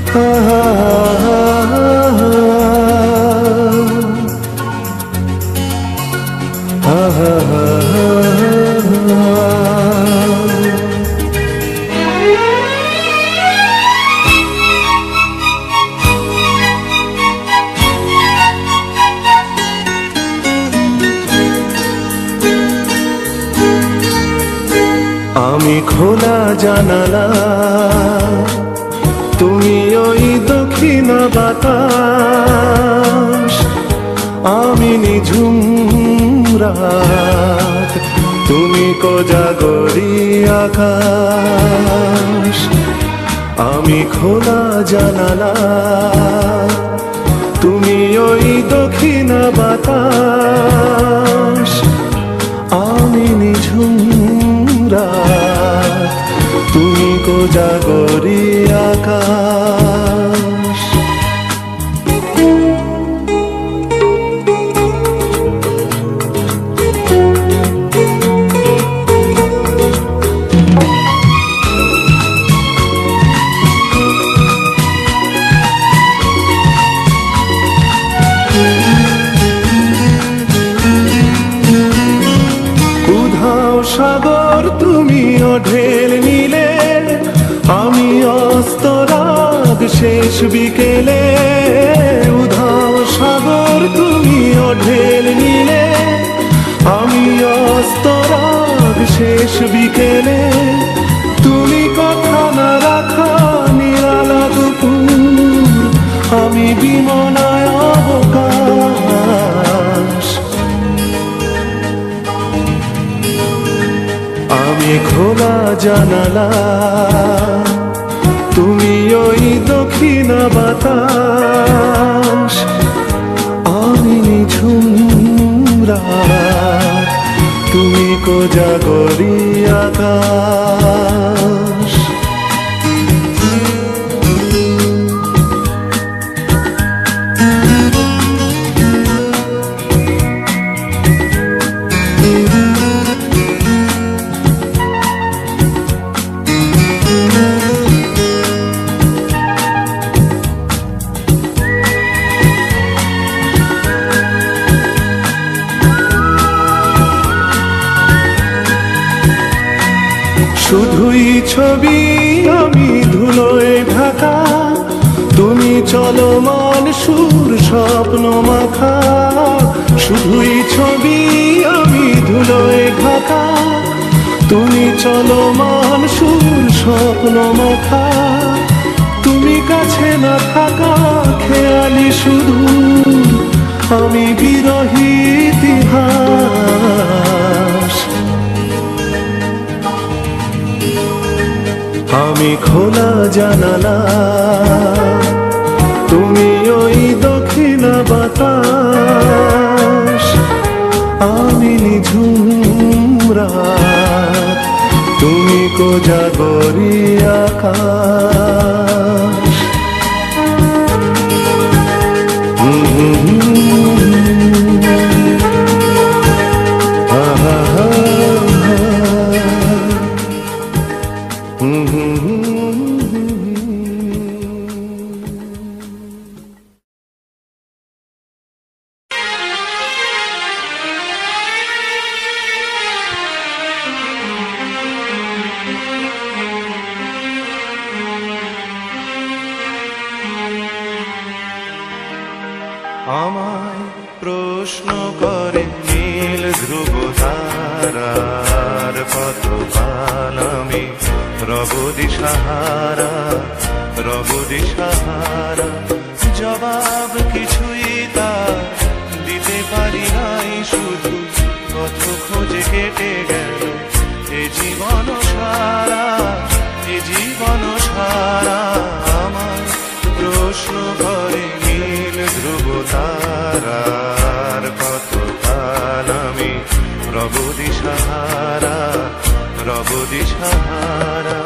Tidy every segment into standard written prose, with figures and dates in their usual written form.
আমি খোলা জানালা, তুমি ওই দক্ষিণ বাতাস, আমি নিঝুম রাত, তুমি কোজাগরি আকাশ। আমি খোলা জানালা, তুমি ওই দক্ষিণ বাতাস, আমি নিঝুম রাত, তুমি কোজাগরি আকাশ। সাগর তুমি ঢেল নিলে, আমি অস্তরাগ শেষ বিকেলে। উধাও সাগর তুমি ঢেল নিলে, আমি অস্তরাগ শেষ বিকেলে। তুমি কথা না রাখা নিরালা দুপুর, আমি বিমনায় অবকাশ। আমি খোলা জানালা, তুমি ওই দক্ষিণ বাতাস, আমি নিঝুম রাত, তুমি কোজাগরি আকাশ। শুধুই ছবি আমি ধুলোয় ঢাকা, তুমি চলমান সুর স্বপ্ন মাখা। শুধুই ছবি আমি ধুলোয় ঢাকা, তুমি চলমান সুর স্বপ্ন মাখা। তুমি কাছে না থাকা খেয়ালি শুধু, আমি বিরহী ইতিহাস। আমি খোলা জানালা, তুমি ওই দক্ষিণ বাতাস, আমি নিঝুম রাত, তুমি কোজাগরি আকাশ। আমায় প্রশ্ন করে নীল ধ্রুব তারার পথকাল, আমি রব দিশাহারা, রব দিশাহারা। জবাব কিছুই তার দিতে পারি নাই, শুধু কত খোঁজে কেটে গেল এ জীবন সারা, এ জীবন সারা। আমায় প্রশ্ন করে নীল ধ্রুব তারার কতকাল, আমি রব দিশাহারা, রব দিশাহারা।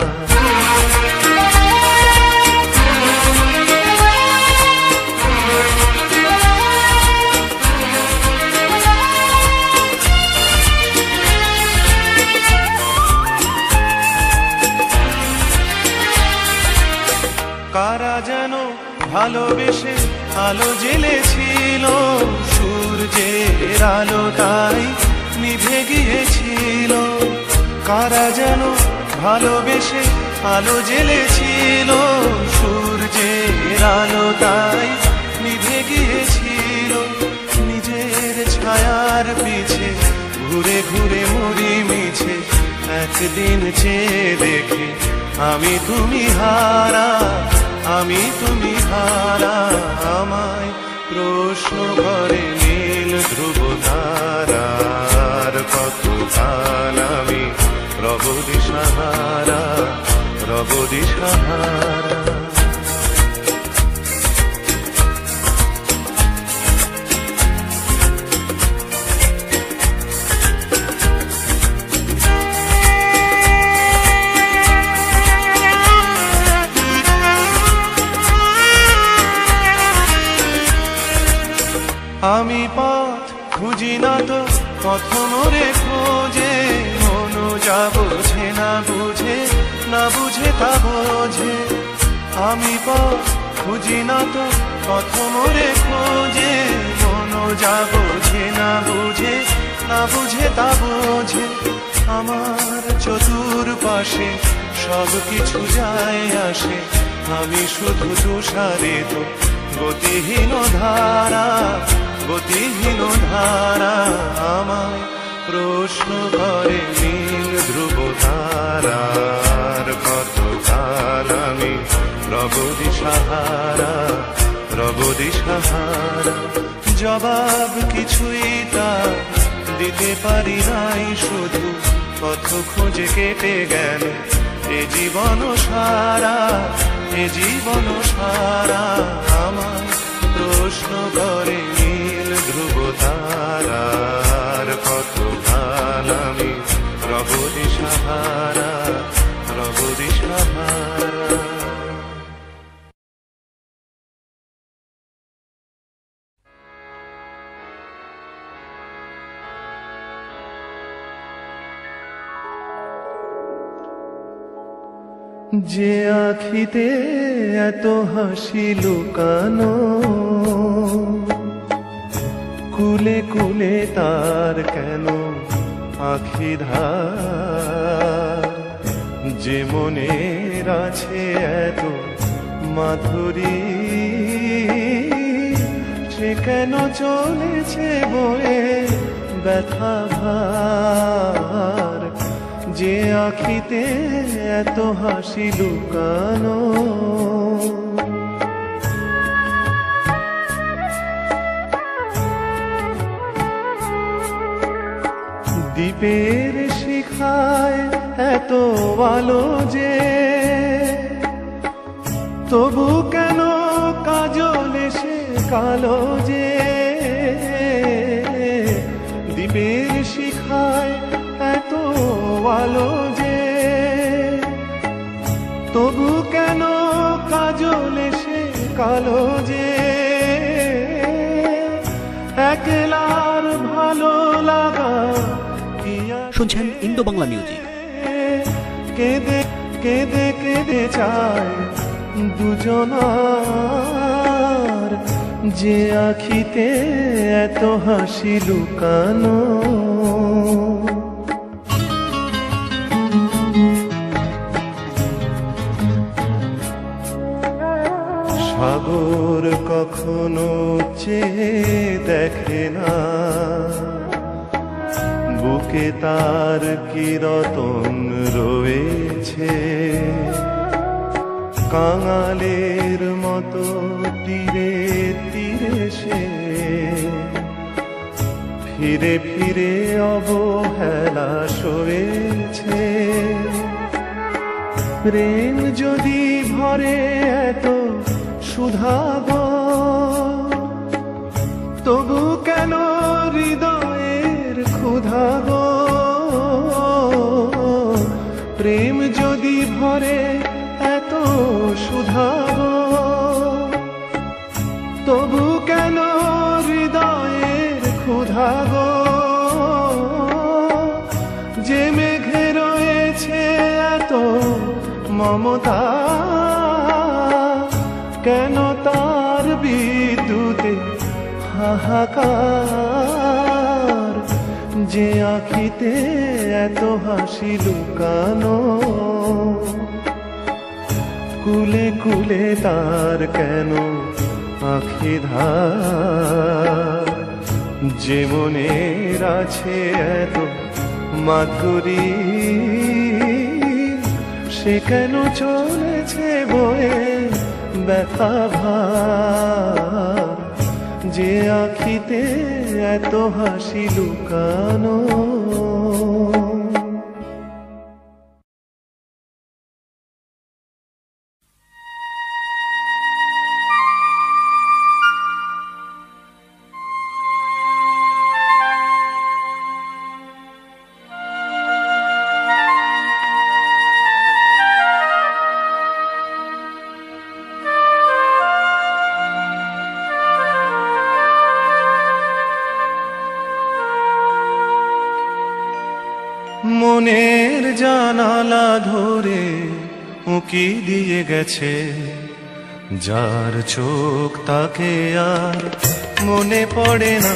কারা যেন ভালোবেসে আলো জ্বেলেছিল, সূর্যের আলো তাই নিভে গিয়েছিল। কারা যেন ভালোবেসে আলো জ্বেলেছিল, সূর্যের আলো তাই নিভে গিয়েছিল। নিজের ছায়ার পিছে ঘুরে ঘুরে মরি মিছে, একদিন চেয়ে দেখি আমি তুমি হারা, আমি তুমি হারা। আমায় প্রশ্ন করে নীল ধ্রুব তারার, কতকাল আমি রব দিশাহারা, রব দিশাহারা। আমি পথ খুঁজি না তো পথ মোরে খোঁজে, মন যা বোঝে না বুঝে, না বুঝে তা বোঝে। আমি পথ খুঁজি না তো পথ মোরে খোঁজে, মন যা বোঝে না বুঝে, না বুঝে তা বোঝে। আমার চতুর্পাশে সব কিছু যায় আসে, আমি শুধু তুষারিত গতিহীন ধারা, গতিহীন ধারা। আমায় প্রশ্ন করে নীল ধ্রুব তারার, কতকাল আমি রব দিশাহারা, রব দিশাহারা। জবাব কিছুই তা দিতে পারি নাই, শুধু পথ খুঁজে কেটে গেল এ জীবন সারা, এ জীবন সারা। আমায় প্রশ্ন করে নীল ধ্রুব তারার, কতকাল আমি রব দিশাহারা, রব দিশাহারা। যে আখিতে এত হাসি লুকানো, কুলে কুলে তার কেন আখি ধার। যে মনের আছে এত মাধুরী, সে কেন চলেছে বয়ে ব্যথা ভার। যে আখিতে এত হাসি লুকানো, দ্বীপের শিখায় এত আলো যে, তবু কেন কাজল এসে কালো যে। দ্বীপের শিখায় এত আলো যে, তবু কেন কাজল এসে কালো যে। একলার ভালো লাগা শুনছেন ইন্দো বাংলা মিউজিক। কেঁদে কেঁদে কেঁদে চায় দুজনার, যে আখিতে এত হাসি লুকানো। সাগর কখনো চেয়ে দেখে না, বুকে তার কি রতন রয়েছে। কাঙালের মতো তীরে তীরে সে ফিরে ফিরে অবহেলা সয়েছে। প্রেম যদি ভরে এত সুধাগো, তবু কেন হৃদয়ের ক্ষুধাগো। প্রেম যদি ভরে এত সুধাগো, তবু কেন হৃদয়ের ক্ষুধাগো। যে মেঘে রয়েছে এত মমতা, কেন তার বিদ্যুতে হাহাকার, যে আখিতে এত হাসি লুকানো, কুলে কুলে তার কেন আখি ধার, যে মনের আছে এত মাধুরী, সে কেন চলেছে বয়ে ব্যথা ভার, যে আখিতে এত হাসি লুকানো। মনের জানালা ধরে উঁকি দিয়ে গেছে, যার চোখ তাকে আর মনে পড়ে না।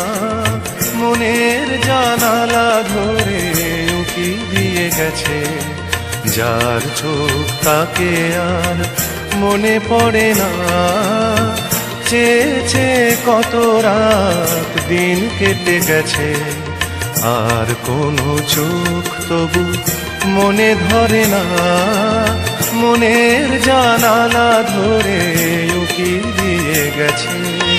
মনের জানালা ধরে উঁকি দিয়ে গেছে, যার চোখ তাকে আর মনে পড়ে না। চেয়ে চেয়ে কত রাত দিন কেটে গেছে, আর কোনো চোখ তবু মনে ধরে না। মনের জানালা ধরে উঁকি দিয়ে গেছে।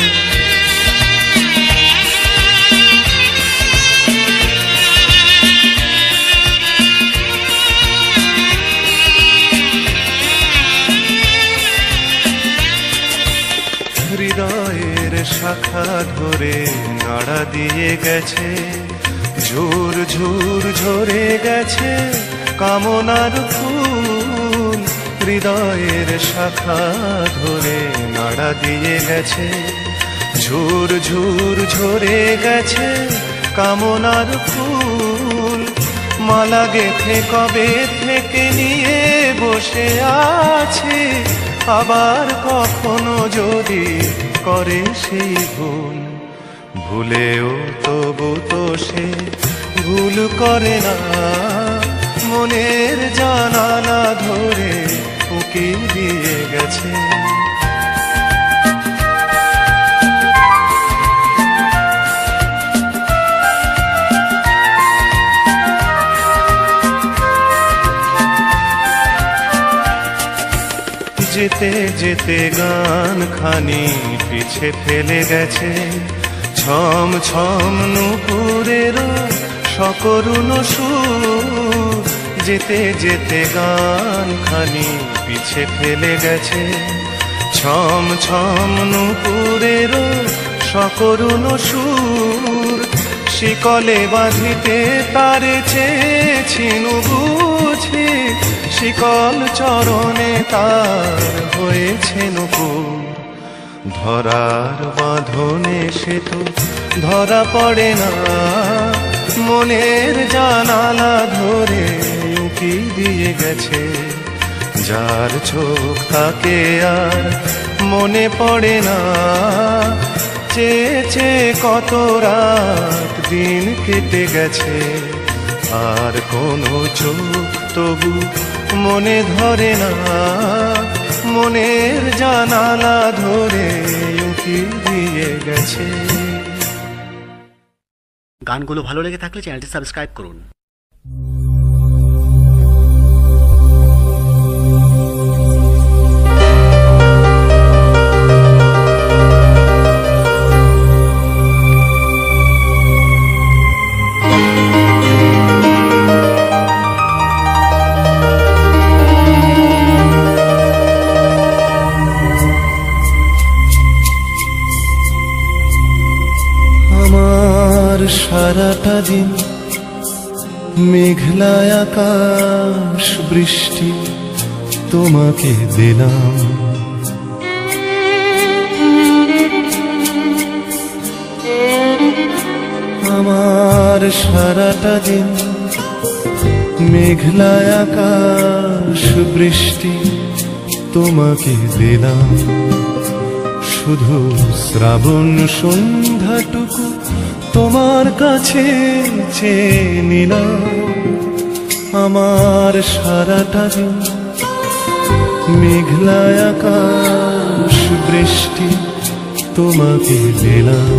হৃদয়ের শাখা ধরে নাড়া দিয়ে গেছে, ঝুর ঝুর ঝরে গেছে কামনার ফুল। হৃদয়ের শাখা ধরে নাড়া দিয়ে গেছে, ঝুর ঝুর ঝরে গেছে কামনার ফুল। মালা গেথে কবে থেকে নিয়ে বসে আছে, আবার কখনো যদি করে সেই ভুল। ভুলেও তবু তো সে ভুল করে না, মনের জানালা ধরে উঁকি দিয়ে গেছে। যেতে যেতে গান খানি পিছে ফেলে গেছে, ছম ছম নুপুরেরও সকরুণ সুর। যেতে যেতে গান খানি পিছে ফেলে গেছে, ছম ছম নুপুরেরও সকরুণ সুর। শিকলে বাঁধিতে তারে চেয়েছিনু বুঝি, শিকল চরণে তার হয়েছে নুপুর। ধরার বাঁধনে সে তো ধরা পড়ে না, মনের জানালা ধরে উঁকি দিয়ে গেছে। যার চোখ তাকে আর মনে পড়ে না, চেয়ে চেয়ে কত রাত দিন কেটে গেছে, আর কোনো চোখ তবু মনে ধরে না। মনের জানালা ধরে উঁকি দিয়ে গেছে। গানগুলো ভালো লেগে থাকলে চ্যানেলটি সাবস্ক্রাইব করুন। সারাটা দিন মেঘলা আকাশ বৃষ্টি তোমাকে দিলাম, আমার সারাটা দিন মেঘলা আকাশ বৃষ্টি তোমাকে দিলাম, শুধু শ্রাবণ সন্ধ্যাটুকু তোমার কাছে চেয়ে নিলাম। আমার সারাটা দিন মেঘলা আকাশ বৃষ্টি তোমাকে দিলাম।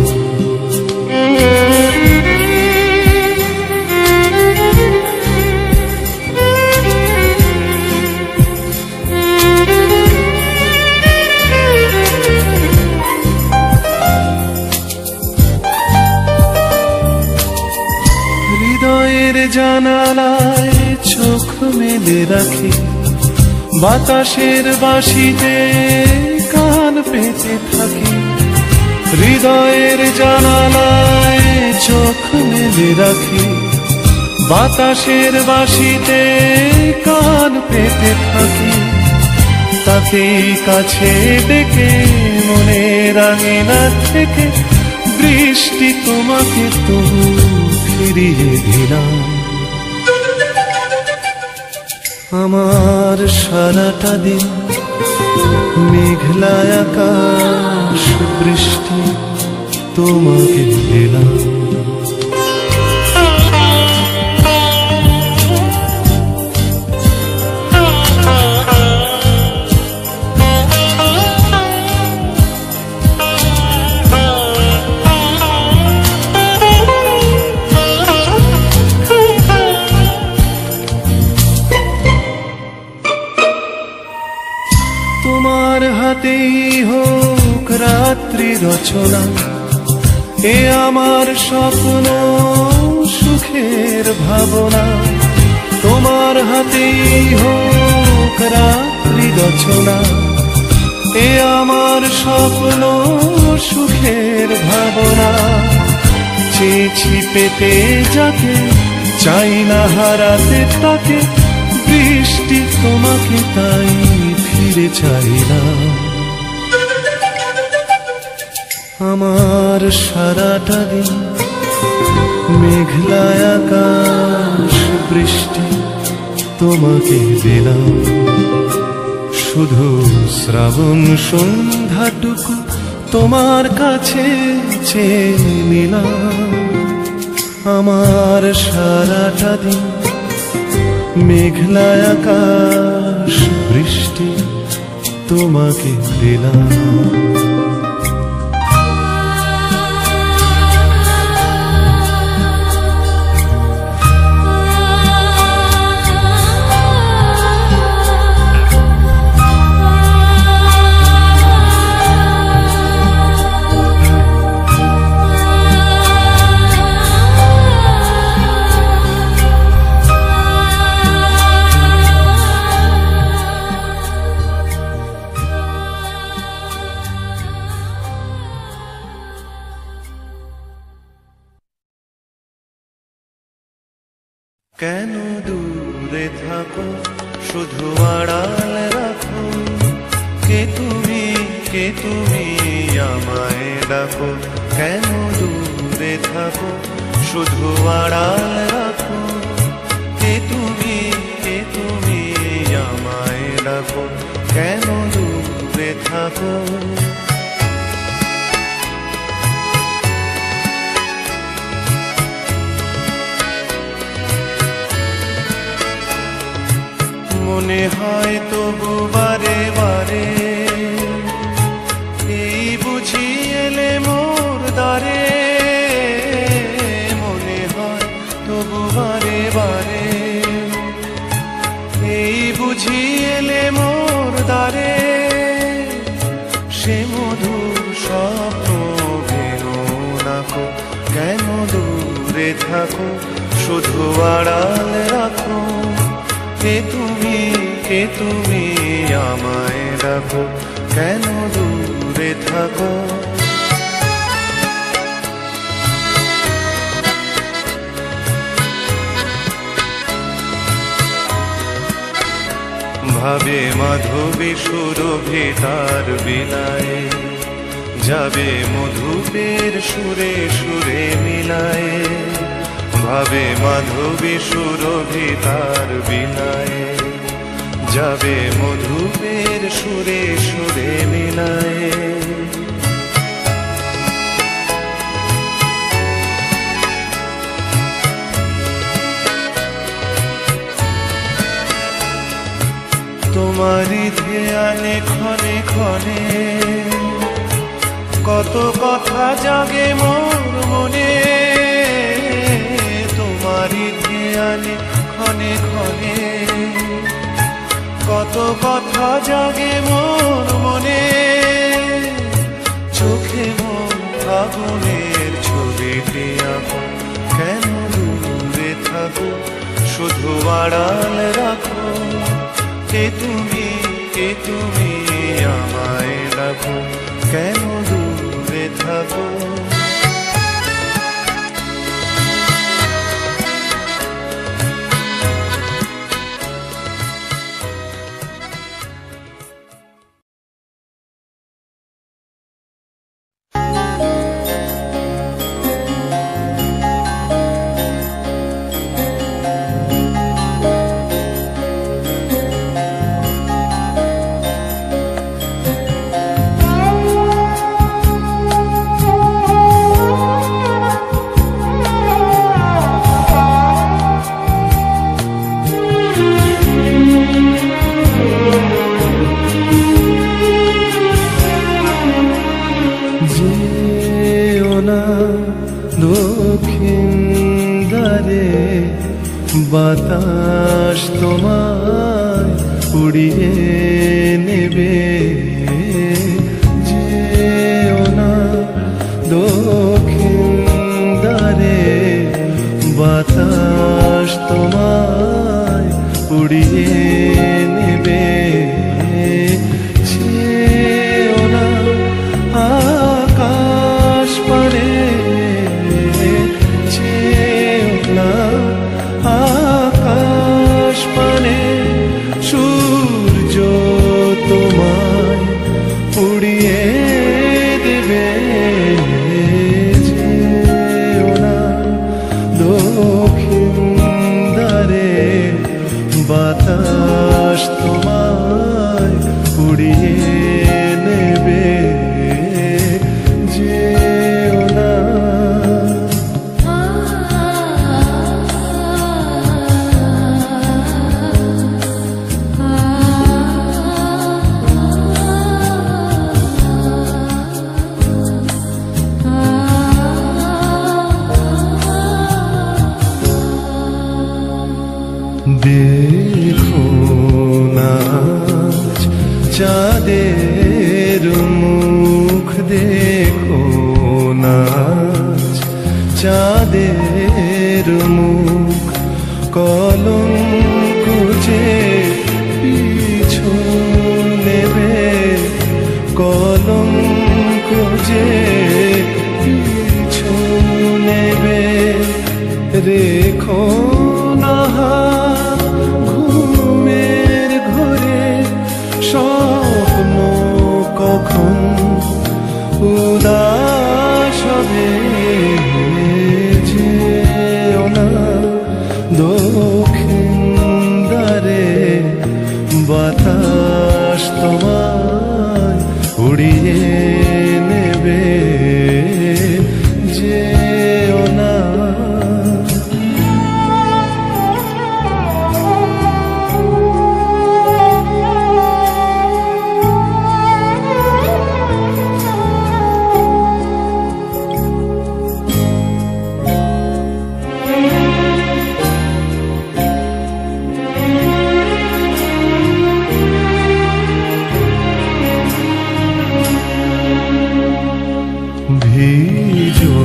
হৃদয়ের জানালায় চোখ মেলে রাখি, বাতাসের বাঁশিতে কান পেতে থাকি। হৃদয়ের জানালায় চোখ মেলে রাখি, বাতাসের বাঁশিতে কান পেতে থাকি। তাকেই কাছে ডেকে মনের আঙিনা থেকে বৃষ্টি তোমাকে তবু ফিরিয়ে দিলাম। আমার সারাটা দিন মেঘলা আকাশ বৃষ্টি তোমাকে দিলাম। তোমার হাতেই হোক রাত্রি রচনা, এ আমার স্বপ্ন সুখের ভাবনা। তোমার হাতেই হোক রাত্রি রচনা, এ আমার স্বপ্ন সুখের ভাবনা। চেয়েছি পেতে যাকে, চাই না হারাতে তাকে, বৃষ্টি তোমাকে তাই ফিরে চাইলাম। আমার সারাটা দিন মেঘলা আকাশ বৃষ্টি তোমাকে দিলাম, শুধু শ্রাবণ সন্ধ্যাটুকু তোমার কাছে চেয়ে নিলাম। আমার সারাটা দিন মেঘলা আকাশ বৃষ্টি তোমাকে দিলাম। কেন দূরে থাকো, শুধু আড়াল রাখো, কে তুমি আমায় ডাকো। কেন দূরে থাকো, শুধু আড়াল রাখো, কে তুমি আমায় ডাকো। কেন দূরে থাকো, মনে হয় তবু বারে বারে, এই বুঝি এলে মোর দ্বারে। মনে হয় তবু বারে বারে, এই বুঝি এলে মোর দ্বারে। সে মধুর স্বপ্ন ভেঙো নাকো, কেন দূরে থাকো, শুধু আড়াল রাখো, কে তুমি আমায় ডাকো। কেন দূরে থাকো, ভাবে মাধবী সুরভিতার বিলায়, যাবে মধুপের সুরে সুরে মিলায়। ভাবে মাধবী সুরভিতার বিলায়, যাবে মধুপের সুরে সুরে মিলায়ে। তোমারই ধ্যানে ক্ষণে ক্ষণে কত কথা জাগে মোর মনে, তোমারই ধ্যানে ক্ষণে ক্ষণে কত কথা জাগে মোর মনে। চোখে মন আগুনের ছবিটি আঁকো, কেন দূরে থাকো শুধু আড়াল রাখো। কে তুমি আমায় ডাকো, কেন দূরে থাকো। দক্ষিণ দ্বারে বাতাস তোমায় উড়িয়ে নেবে। যেও না দক্ষিণ দ্বারে বাতাস তোমায় উড়িয়ে নেবে। যেও না আকাশ পানে, আকাশ পানে সূর্য তোমায় উড়িয়ে দেবে। যেও না দক্ষিণ দ্বারে বাতাস তোমায় উড়িয়ে নেবে। যেও না দেখো নাচ চাঁদের মুখ, দেখো নাচ চাঁদের মুখ। কলঙ্ক যে পিছু নেবে, কলঙ্ক যে পিছু নেবে। রেখো না ঘুমের ঘরে স্বপ্ন কখন উদাস হবে। যেও না দক্ষিণ দ্বারে বাতাস তোমায় উড়িয়ে নেবে। যেও না ভিজো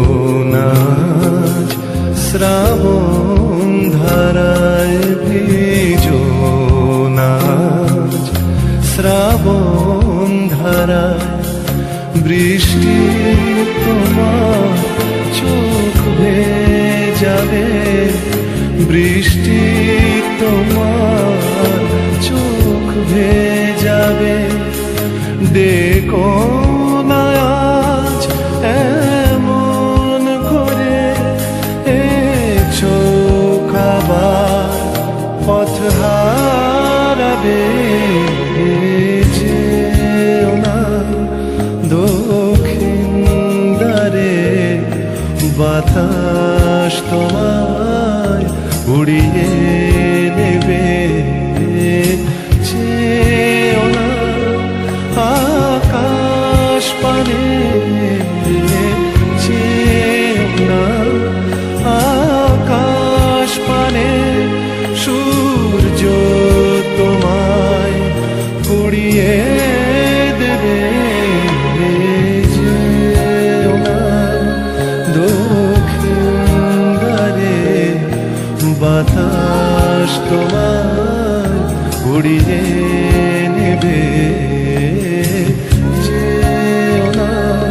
নাচ শ্রাবণ ধারায়, ভিজো নাচ শ্রাবণ ধারায়। বৃষ্টি তোমার চোখ ভেজাবে, বৃষ্টি তোমার চোখ ভেজাবে। ডেকো না আজ এমন করে, চোখ আবার পথ হারাবে। বাতাস তোমায় উড়িয়ে নেবে। যেও না আকাশ পানে, যেও না আকাশ পানে, সূর্য তোমায় কুড়িয়ে দেবে। যেও না দক্ষিণ দ্বারে, বাতাস তোমায় উড়িয়ে নেবে। যেও না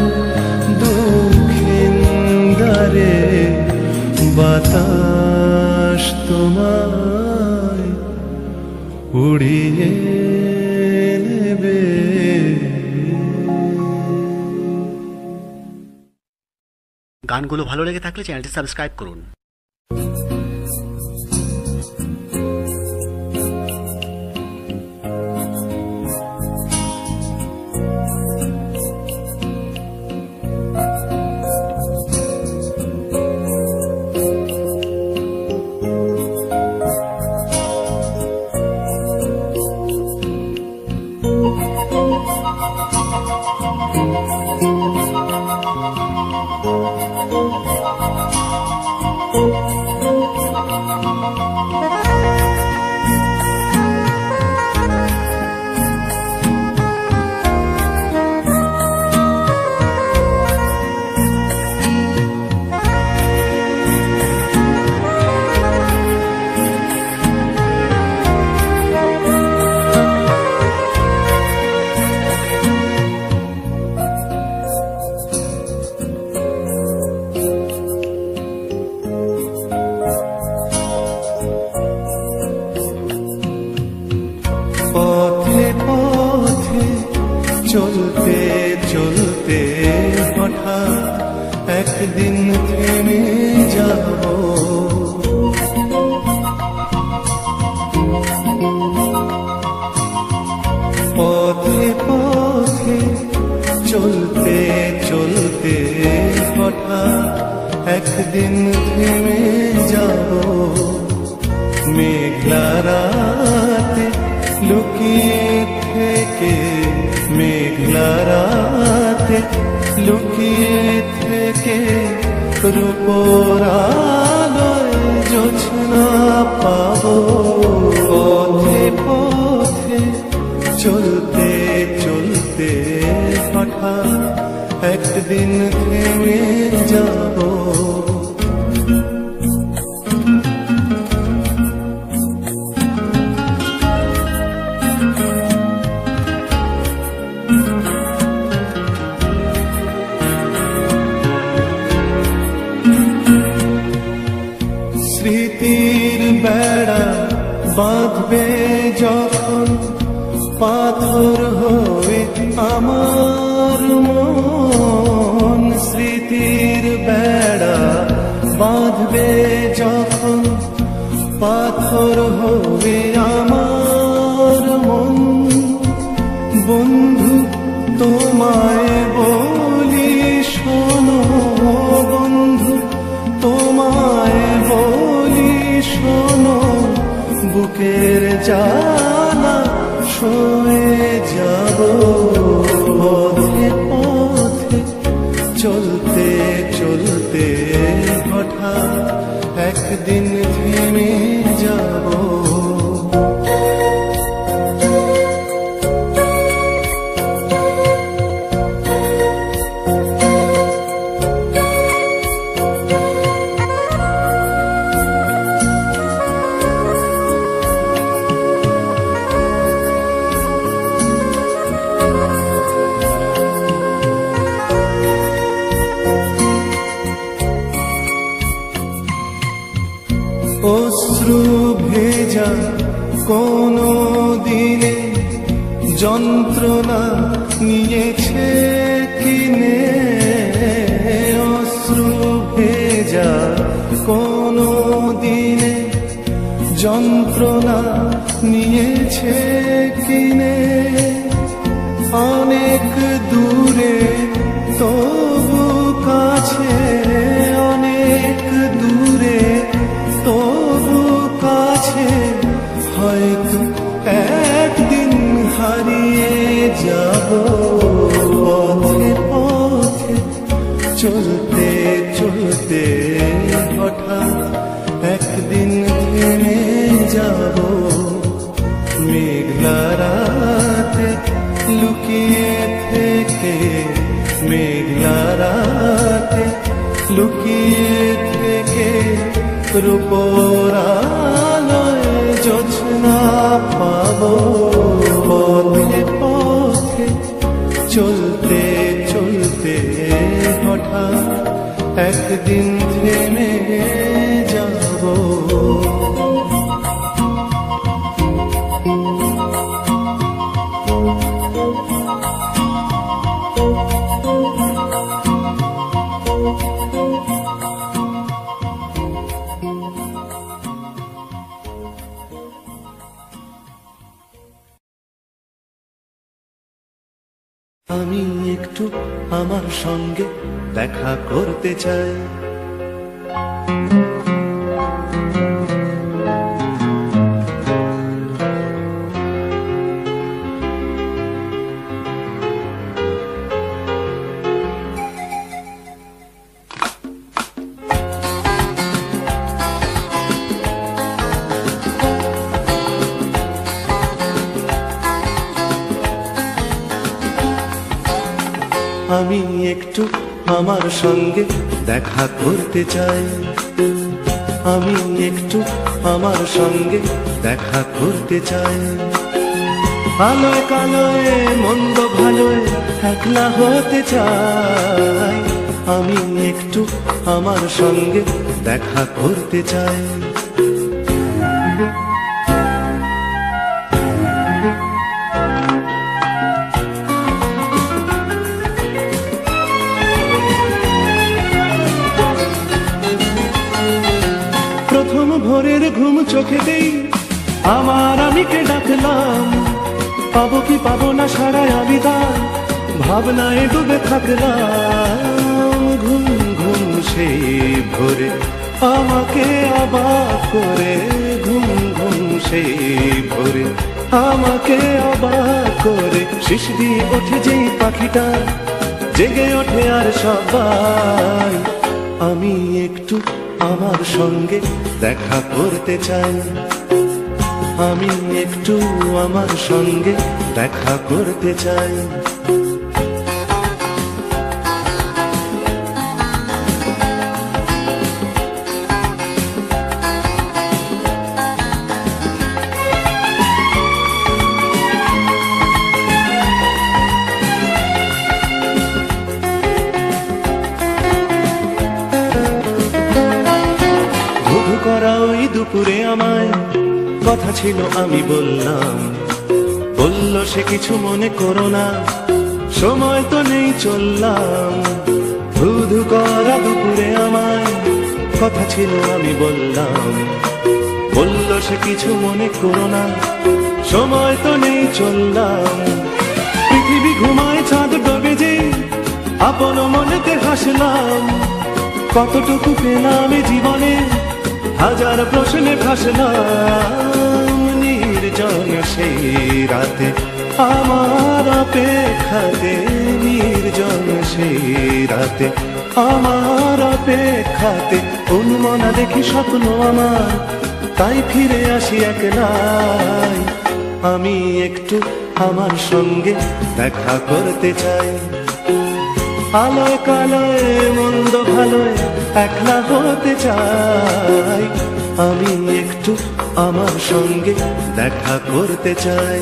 দক্ষিণ দ্বারে, বাতাস তোমায় উড়িয়ে নেবে। গানগুলো ভালো লেগে থাকলে চ্যানেলটি সাবস্ক্রাইব করুন। পথে পথে চলতে চলতে হঠাৎ একদিন থেমে যাব। পথে পথে চলতে চলতে হঠাৎ একদিন থেমে যাব। মেঘলা রাতে লুকিয়ে থেকে, মেঘলা রাতে লুকিয়ে থেকে, রূপোর আলোয় জোছনা পাবো। পথে পথে চলতে চলতে হঠাৎ একদিন থেমে যাব। স্মৃতির বেড়া বাঁধবে যখন, পাথর হয়ে আমার মন। স্মৃতির বেড়া বাঁধবে যখন, পাথর হয়ে আমার মন। বন্ধু তোমায় বলি শোনো, বন্ধু তোমায় বলি শোনো, বুকের জ্বালা সয়ে যাব। পথে পথে চলতে চলতে হঠাৎ একদিন থেমে যাব। অশ্রু ভেজা কোনো দিনে যন্ত্রণা নিয়েছে কিনে। অশ্রু ভেজা কোনো দিনে যন্ত্রণা নিয়েছে কিনে। অনেক দূরে তবু কাছে, অনেক পথে পথে চলতে চলতে হঠাৎ একদিন থেমে যাব মেঘলা রাতে লুকিয়ে থেকে, মেঘলা রাতে লুকিয়ে থেকে রূপোর আলোয় জোছনা পাবো। পথে পথে চলতে চলতে হঠাৎ একদিন থেমে যাব। আমি একটু আমার সঙ্গে দেখা করতে চাই। আমি একটু আমার সঙ্গে দেখা করতে চাই। আমি একটু আমার সঙ্গে দেখা করতে চাই। আলোয় কালোয় মন্দ ভালোয় একলা হতে চাই। আমি একটু আমার সঙ্গে দেখা করতে চাই। প্রথম ভোরের ঘুম চোখেতেই আমার আমিকে ডাকলাম। পাবো কি পাবো না সারায় আমি তার ভাবনায় ডুবে থাকলাম। ঘুম ঘুম সেই ভোরে আমাকে অবাক করে, ঘুম ঘুম সেই ভোরে আমাকে অবাক করে। শিশ দিয়ে ওঠে যেই পাখিটা জেগে ওঠে আর সবাই। আমি একটু আমার সঙ্গে দেখা করতে চাই। আমি একটু আমার সঙ্গে দেখা করতে চাই। দুপুরে আমায় কথা ছিল আমি বললাম। বলল সে কিছু মনে করো না, সময় তো নেই চললাম। ধুধু করা দুপুরে আমায় কথা ছিল আমি বললাম। বলল সে কিছু মনে করো না, সময় তো নেই চললাম। পৃথিবী ঘুমায় চাঁদ ডোবে যে আপন মনেতে হাসলাম। কতটুকু পেলাম জীবনে হাজার প্রশ্নে ভাসলাম। নির্জন সেই রাতে আমার অপেক্ষাতে, নির্জন সেই রাতে আমার অপেক্ষাতে। অনুমনা দেখি স্বপ্ন আমার, তাই ফিরে আসি একলাই। আমি একটু আমার সঙ্গে দেখা করতে চাই। আলোয় কালোয় মন্দ ভালোয় একলা হতে চাই। আমি একটু আমার সঙ্গে দেখা করতে চাই।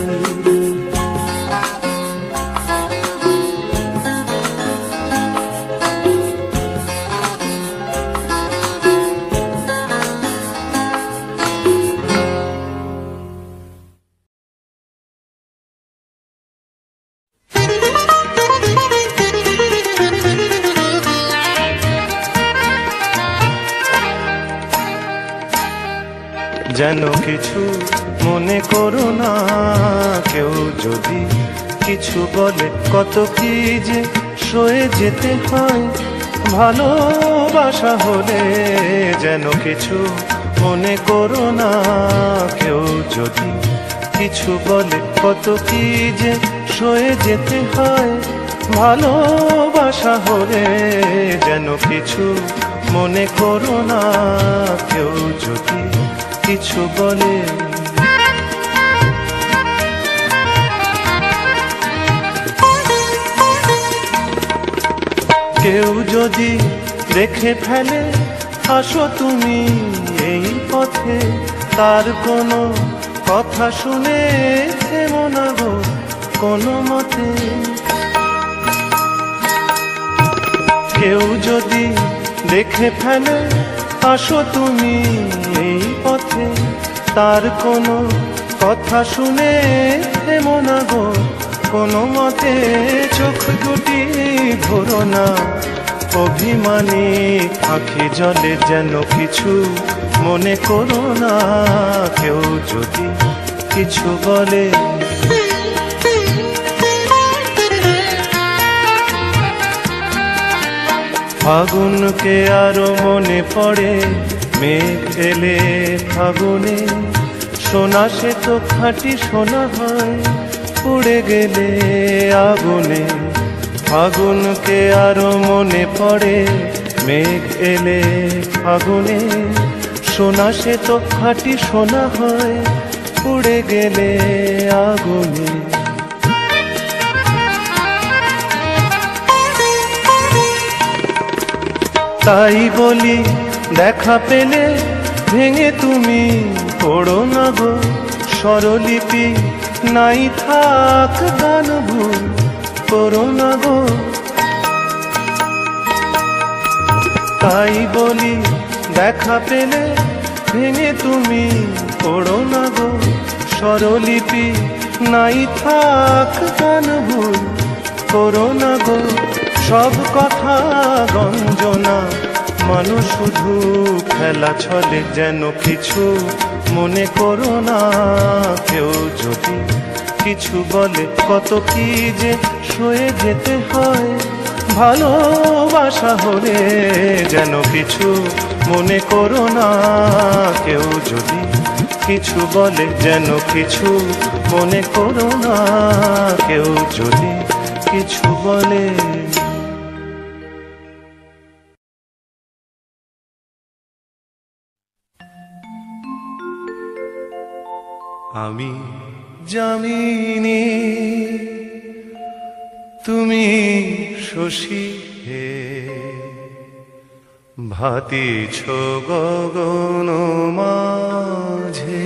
যেন কিছু মনে করো না, কেউ যদি কিছু বলে কত কি যে সয়ে যেতে হয় ভালোবাসা হলে। যেন কিছু মনে করো না, কেউ যদি কিছু বলে কত কি যে সয়ে যেতে হয়। ভালোবাসা হলে যেন কিছু মনে করো না, কেউ যদি কিছু বলে। কেউ যদি রেখে ফেলে আসো তুমি এই পথে, তার কোনো কথা শুনে থেমো না গো কোনো মতে। কেউ যদি রেখে ফেলে আসো তুমি এই পথে, তার কোনো কথা শুনে থেমো না গো কোনো মতে। চোখ দুটি ভরো না অভিমানী আঁখি জলে, যেন কিছু মনে করো না, কেউ যদি কিছু বলে। ফাগুনকে আরো মনে পড়ে, মেঘ এলে ফাগুনে, সোনা সে তো খাঁটি সোনা হয় উড়ে গেলে আগুনে। ফাগুনকে আরো মনে পড়ে, মেঘ এলে ফাগুনে, সোনা সে তো খাঁটি সোনা হয় উড়ে গেলে আগুনে। তাই বলি দেখা পেলে ভেঙে তুমি পড়ো না গো স্বরলিপি, নাই থাক গান ভুল করো না গো। তাই বলি দেখা পেলে ভেঙে তুমি পড়ো না গো স্বরলিপি, নাই থাক গান ভুল করো না গো। সব কথা গঞ্জনা মানুষ শুধু খেলা ছলে, যেন কিছু মনে করো না, কেউ যদি কিছু বলে কত কি যে সয়ে যেতে হয়। ভালোবাসা হলে যেন কিছু মনে করো না, কেউ যদি কিছু বলে যেন কিছু মনে করো না, কেউ যদি কিছু বলে। আমি যামিনী তুমি শশী হে, ভাতিছ গগন মাঝে।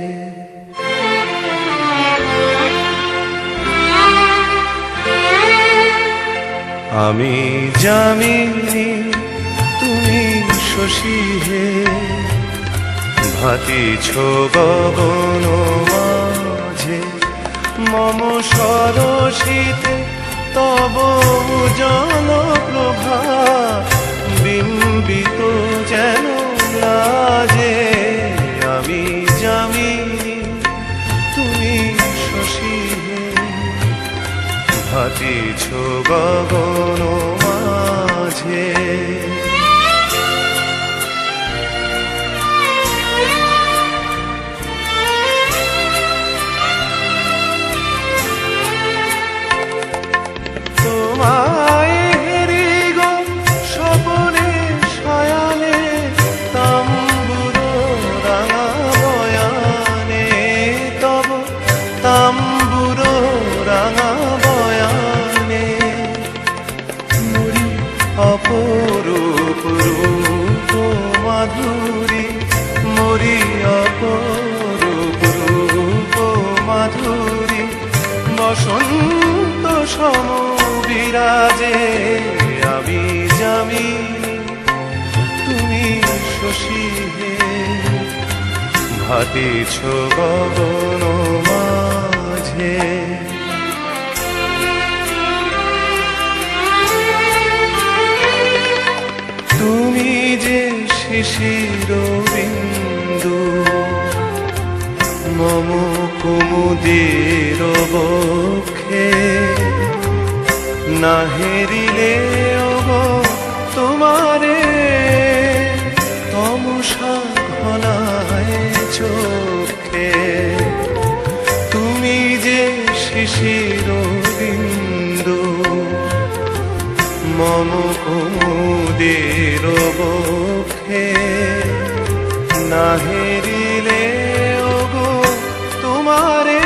আমি যামিনী তুমি শশী হে, ভাতিছ গগন মাঝে। মম সরসিতে তব উজ্জ্বল প্রভা, বিম্বিত যেন লাজে। আমি যামিনী তুমি শশী হে, ভাতিছ গগন মাঝে। অপরূপ রূপ মাধুরী, মরি অপরূপ রূপ মাধুরী, বসন্ত সম বিরাজে। আমি যামিনী তুমি শশী হে, ভাতিছ গগন মাঝে। তুমি যে শিশির বিন্দু মম কুমুদের বক্ষে, না হেরিলে ওগো তোমারে তমসা ঘনায় চোখে। চোখে না হেরিলে ওগো তোমারে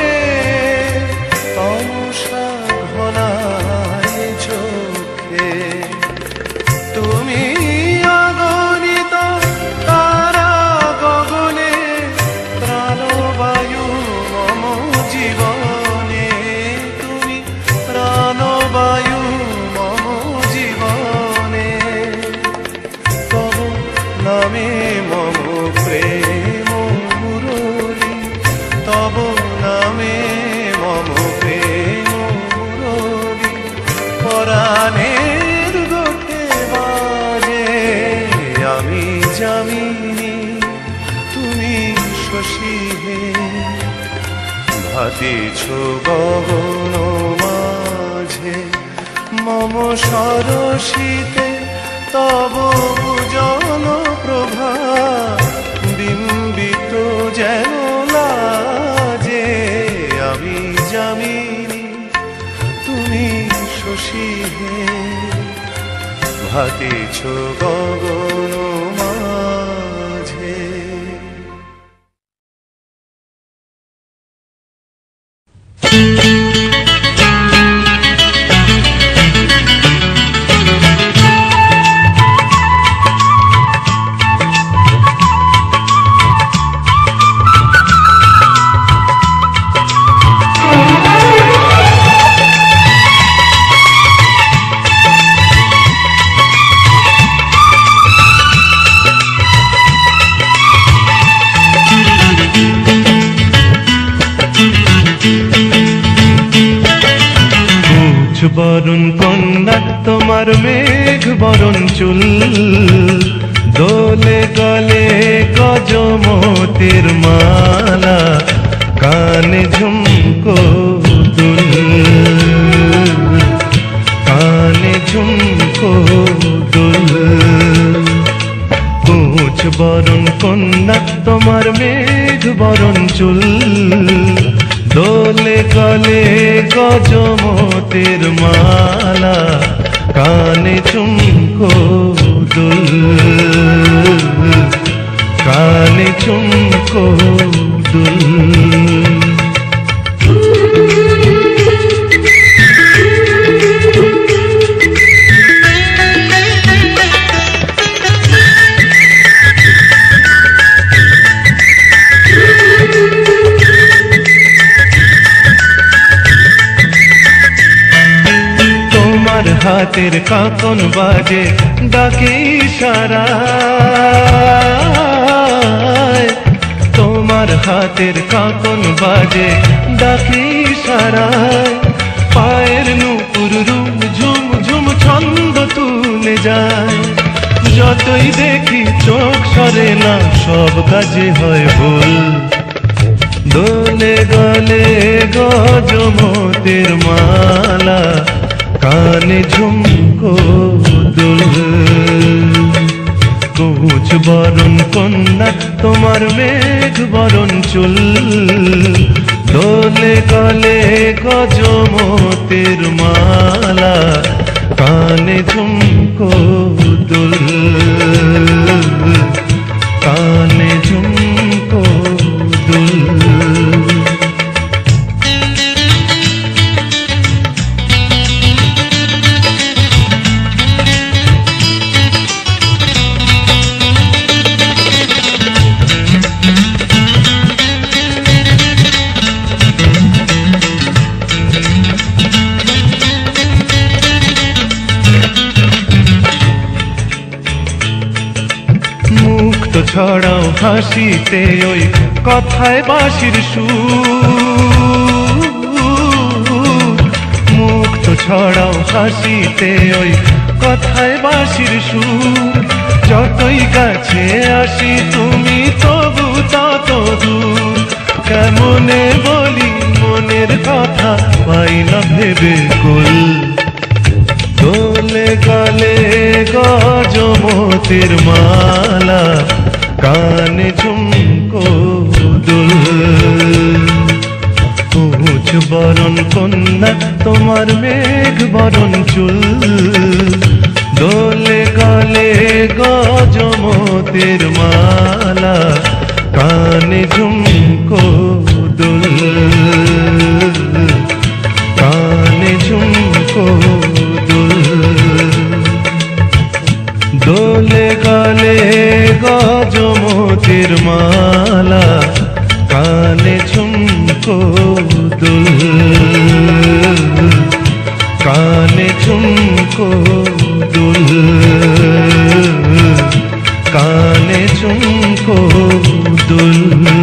তমসা ঘনায় চোখে তুমি অগণিত তারা গগনে প্রাণবায়ু মম জীবনে তুমি প্রাণবায়ু মম জীবনে তব নামে মম প্রেম মুরলী তব নামে মম প্রেম মুরলী পরাণের গোটে বাজে আমি যামিনী তুমি শশী হে ভাতিছ গগন মাঝে মম সরসিতে তব ভুজন প্রভা বিম্বিত যেন লাজে আমি যামিনী তুমি শশী হে ভাতিছ গগন মাঝে। বরণ কন্যা তোমার মেঘ বরণ চুল দোলে গলে গজমতির মালা কানে ঝুমকো দুল কানে ঝুমকো দুল কুচ বরণ কন্যা তোমার মেঘ বরণ চুল দোলে গলে গজমতির মালা কানে ঝুমকো দুল কানে ঝুমকো দুল হাতের কাকন বাজে ডাকে ইশারায় তোমার হাতের কাকন বাজে ডাকে ইশারায় পায়ের নূপুর রুম ঝুম ঝুম ছন্দ তুলে যায় যতই দেখি চোখ সরে না সব কাজে হয় ভুল দোলে গলে গজমতির মালা কানে ঝুমকো দুল কুচ বরণ কন্যা তোমার মেঘ বরণ চুল দোলে গলে গজমতির মালা কানে ঝুমকো দুল কানে ঝুমকো দুল ছড়াও হাসিতে ওই কথায় বাঁশির সুর মুক্ত ছড়াও হাসিতে ওই কথায় বাঁশির সুর যতই কাছে আসি তুমি তবু তত দূর কেমনে বলি মনের কথা পাই না ভেবে কুল দোলে গলে গজমতির মালা কানে ঝুমকো দুল কুচ বরণ কন্যা তোমার মেঘ বরণ চুল দোলে গলে গজমতির মোতির মালা কানে ঝুমকো দুল, কানে ঝুমকো দুল। দোলে গালে গজমতির মালা কানে ঝুমকো দুল, কানে ঝুমকো দুল, কানে ঝুমকো দুল।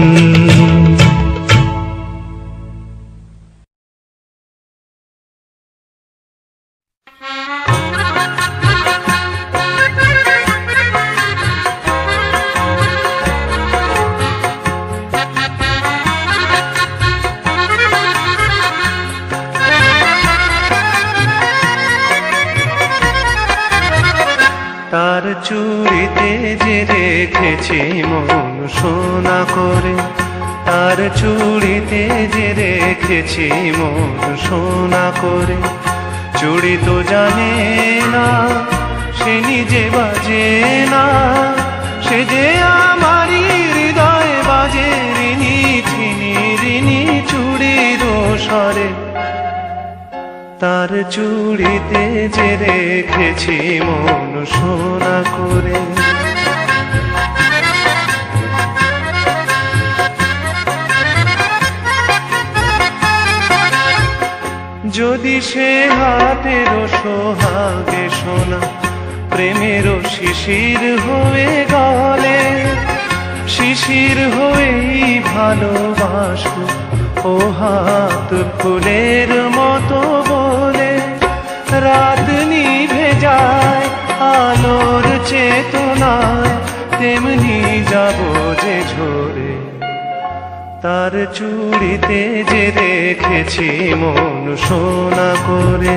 তার চুড়িতে যে রেখেছি মন সোনা করে, তার চুড়িতে যে রেখেছি মন সোনা করে। চুড়ি তো জানে না সে নিজে বাজে না, সে যে আমারই হৃদয় বাজে রিনি ছিনি রিনি চুড়ির স্বরে। তার চুড়িতে যে রেখেছি মন সোনা করে। যদি সে হাতের সোহাগে সোনা প্রেমের শিশির হয়ে গলে, শিশির হয়েই ভালোবাসো ও হাত ফুলের মতো বলে। রাত নিভে যায় আলোর চেতনায়, তেমনি যাব যে ঝরে। তার চুড়িতে যে রেখেছি মন সোনা করে।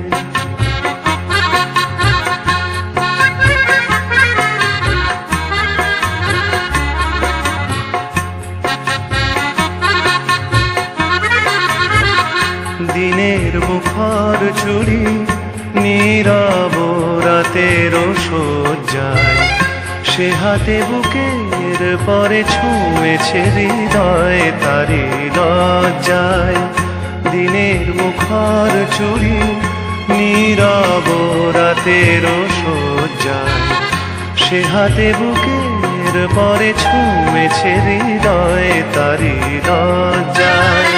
দিনের মুখর চুড়ি নীরব রাতের সজ্জায়, সে হাতে বুকের পরে ছুঁয়েছে হৃদয় তারি লজ্জায়। দিনের মুখর চুড়ি নীরব রাতের সজ্জায়, সে হাতে বুকের পরে ছুঁয়েছে হৃদয় তারি লজ্জায়।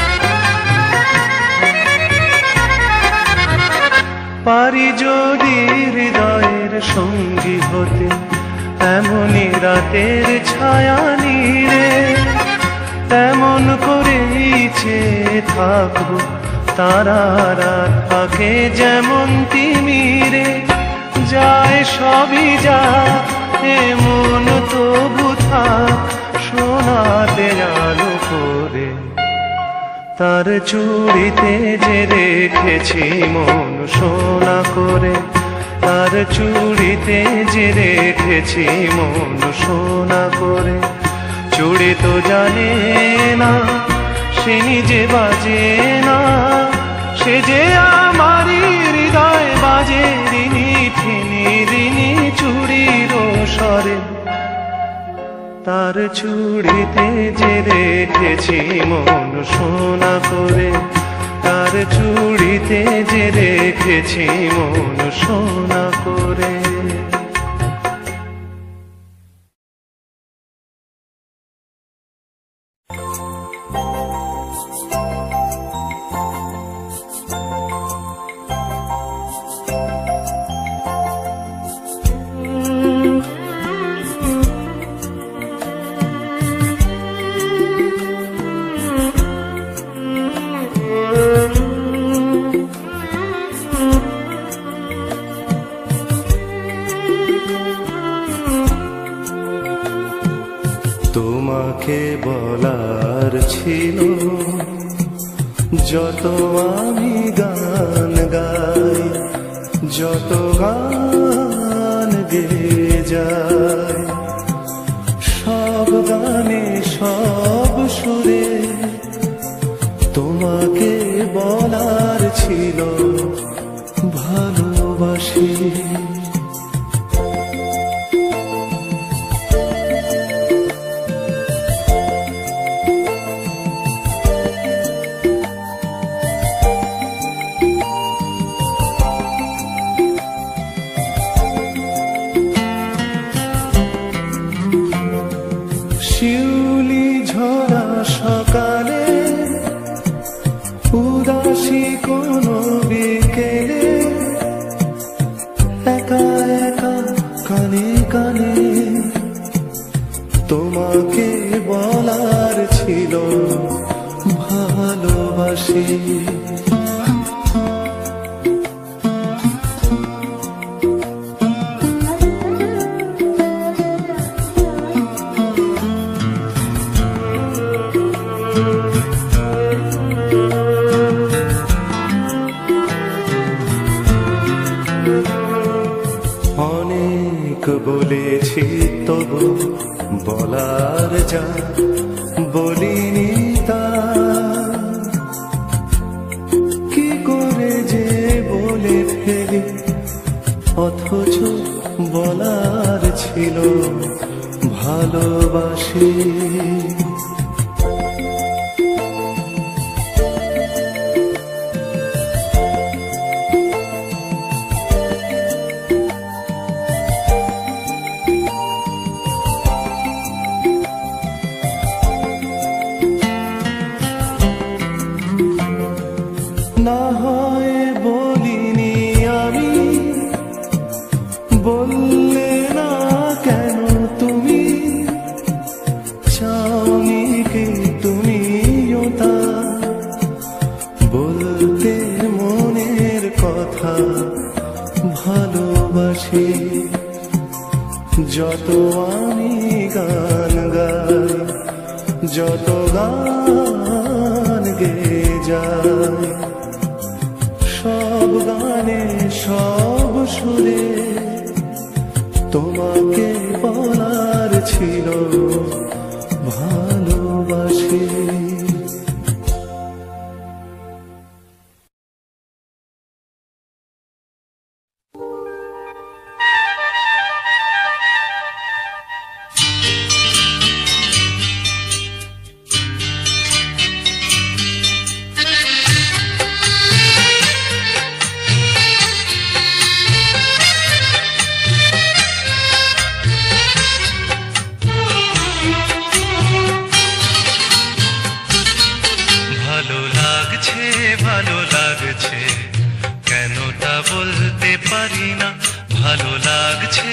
পারি যদি হৃদয়ের সঙ্গী হতে এমনই রাতের ছায়া নীড়ে, তেমন করেই চেয়ে থাকবো তারা রাত পাকে যেমন তিমিরে। যায় সবই যা এমন তবু থাক সোনাতে আলো করে। তার চুড়িতে যে রেখেছি মন সোনা করে, তার চুড়িতে যে রেখেছি মন সোনা করে। চুড়ি তো জানে না সে নিজে বাজে না, সে যে আমারই হৃদয় বাজে রিনি ঠিনি রিনি চুড়ির স্বরে। তার চুড়িতে যে রেখেছি মন সোনা করে, তার চুড়িতে যে রেখেছি মন সোনা করে। তোমাকে বলার ছিল যত আমি গান গাই, যত গান গেয়ে যায়, সব গানে সব সুরে তোমাকে বলার ছিল ভালোবাসি। অনেক বলেছি তবু বলার যা বলিনি তা কি করে যে বলে ফেলি, অথচ বলার ছিল ভালোবাসি। না হয় বলিনি আমি, বললে না কেন তুমি, চাওনি কি তুমিও তা বলতে মনের কথা ভালোবাসি। যত আমি গান গাই, যত গান গেয়ে যাই, সব গানে সব সুরে তোমাকে বলার ছিল ভালোবাসি। ভালো লাগছে কেন তা বলতে পারি না, ভালো লাগছে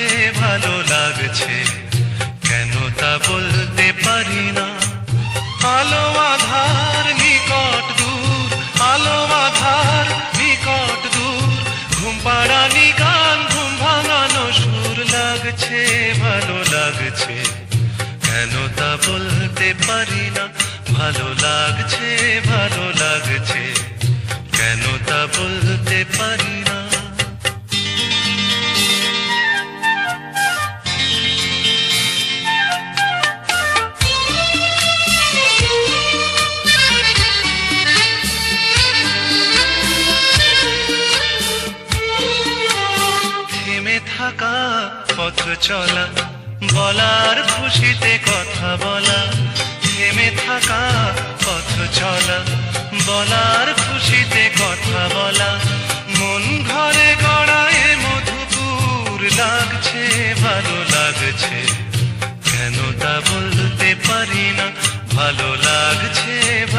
কেন তা বলতে পারি না। আলো আধার নিকট দূর, আলো আধার নিকট দূর, ঘুম পাড়ানি গান ঘুম ভাঙানো সুর লাগছে ভালো লাগছে কেন তা বলতে পারি না, ভালো লাগছে কেন তা বলতে পারি না। থেমে থাকা পথ চলা, বলার খুশিতে কথা বলা, থেমে থাকা পথ চলা, বলার খুশিতে কথা বলা, মন ঘরে গড়ায় মধুপুর লাগছে ভালো লাগছে কেন তা বলতে পারি না, ভালো লাগছে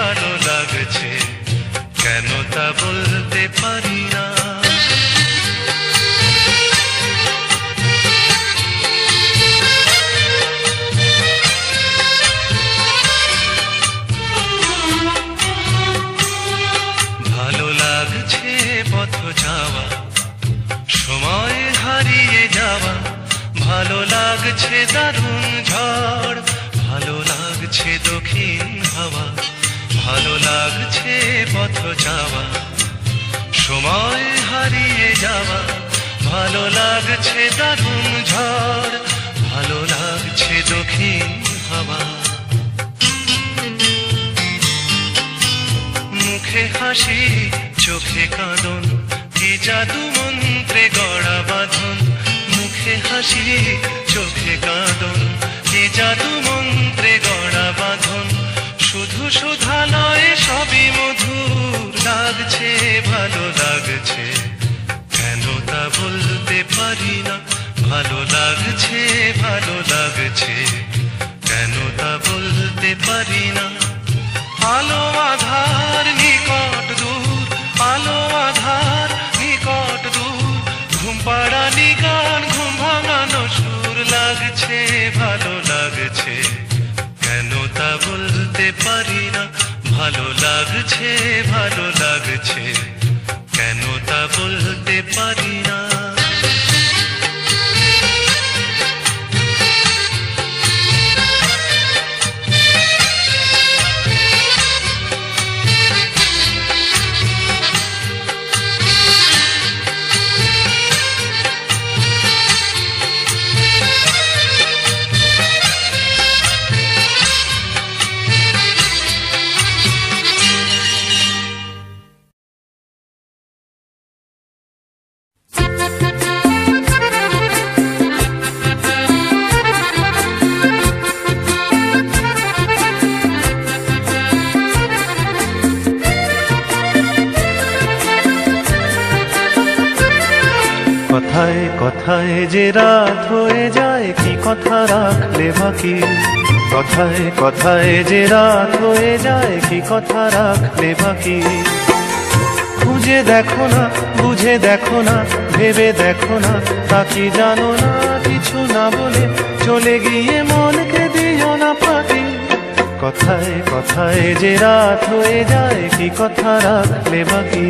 কেন তা বলতে পারি না। পথ যাওয়া, সময় হারিয়ে যাওয়া, ভালো লাগছে দারুণ ঝড়, ভালো লাগছে দক্ষিণ হাওয়া, ভালো লাগছে পথ যাওয়া, সময় হারিয়ে যাওয়া, ভালো লাগছে দারুণ ঝড়, ভালো লাগছে দক্ষিণ হাওয়া। মুখে হাসি চোখে কাঁদন, কি জাদু মন্ত্রে গড়া বাঁধন, মুখে হাসি চোখে কাঁদন, কি জাদু মন্ত্রে গড়া বাঁধন, শুধু সুধা নয় সবই মধুর লাগছে ভালো লাগছে কেন তা বলতে পারি না, ভালো লাগছে কেন তা বলতে পারি না। আলো আধার নিকট দূর, আলো আধার নিকট দূর, ঘুম পাড়ানি গান ঘুম ভাঙানো সুর লাগছে ভালো লাগছে কেন তা বলতে পারি না, ভালো লাগছে কেন তা বলতে পারি না। কথায় কথায় যে রাত হয়ে যায়, কি কথা রাখলে বাকি? কথায় কথায় যে রাত হয়ে যায়, কি কথা রাখলে বাকি? খুঁজে দেখো না, বুঝে দেখো না, ভেবে দেখো না, তা কি জানো না? কিছু না বলে চলে গিয়ে মনকে দিও না ফাঁকি। কথায় কথায় যে রাত হয়ে যায়, কি কথা রাখলে বাকি?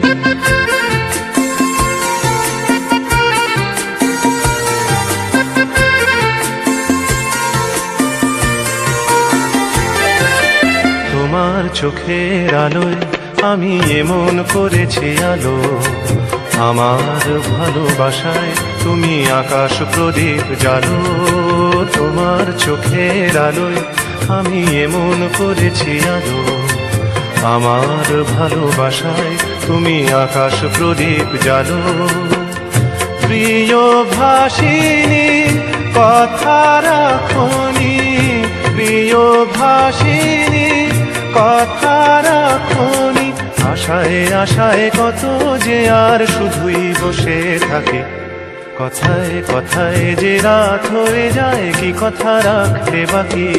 তোমার চোখের আলোয় আমি এমন করেছি আলো, আমার ভালোবাসায় তুমি আকাশ প্রদীপ জালো। তোমার চোখের আলোয় আমি এমন করেছি আলো, আমার ভালোবাসায় তুমি আকাশ প্রদীপ জালো। প্রিয় ভাসিনী কথা রাখনি, প্রিয় ভাসিনী কথা রাখনি। আশায় আশায় কত যে আর শুধুই বসে থাকে। কথায় কথায় যে রাত হয়ে যায়, কি কথা রাখলে বাকি?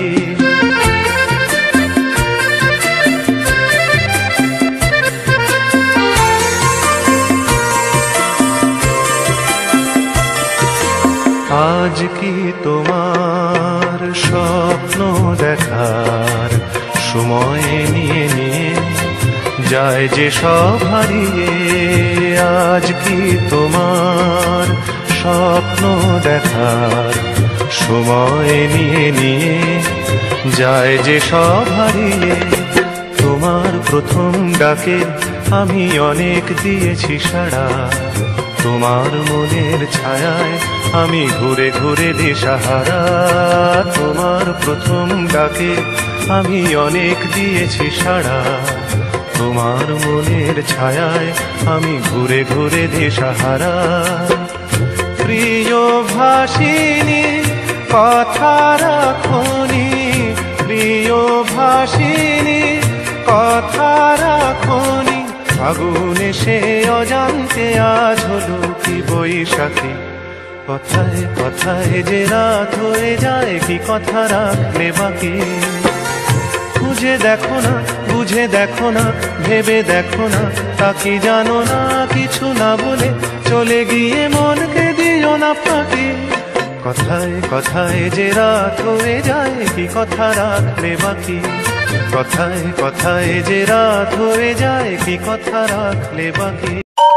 আজ কি তোমার স্বপ্ন দেখার সময় নিয়ে নিয়ে যায় যে সব হারিয়ে? আজ কি তোমার স্বপ্ন দেখার সময় নিয়ে নিয়ে যায় যে সব হারিয়ে? তোমার প্রথম ডাকে আমি অনেক দিয়েছি সাড়া, তোমার মনের ছায়ায় আমি ঘুরে ঘুরে দিশাহারা। তোমার প্রথম ডাকে আমি অনেক দিয়েছি সাড়া, তোমার মনের ছায়ায় আমি ঘুরে ঘুরে দিশাহারা। প্রিয় ভাসিনী কথা রাখনি, প্রিয় ভাসিনী কথা রাখনি। আগুন এসে অজান্তে আজ হলো কি বৈশাখী। কথায় কথায় যে রাত হয়ে যায়, কি কথা রাখলে বাকি? খুঁজে দেখো না, বুঝে দেখো না, ভেবে দেখো না, তা কি জানো না? কিছু না বলে চলে গিয়ে মনকে দিও না ফাঁকি। কথায় কথায় যে রাত হয়ে যায়, কি কথা রাখলে বাকি? কথায় কথায় যে রাত হয়ে যায়, কি কথা রাখলে বাকি?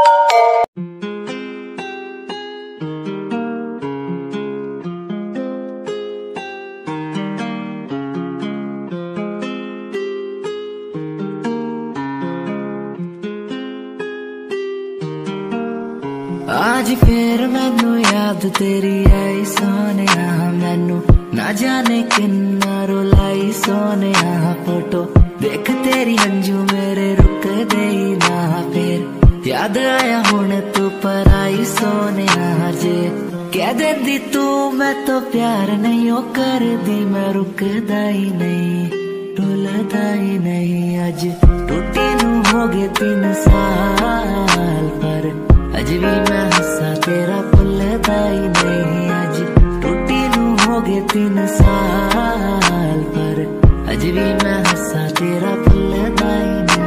आज फिर मैनू याद तेरी आई सोने, मैनू ना जाने किन्ना रुलाई सोने। फोटो देख तेरी अंजू मेरे रुक गई ना, फिर याद आया हुण तू पर आई सोने। जे कह देंदी तू मैं तो प्यार नहीं ओ कर दी, मैं रुकदा ही नहीं रुलदा ही नहीं। अज टूटी नू हो गए 3 साल, पर अज भी मैं हंसा तेरा भुलदा ही नहीं। अज टूटी नू हो गए 3 साल, पर अज भी मैं हंसा तेरा भुलदा ही नहीं।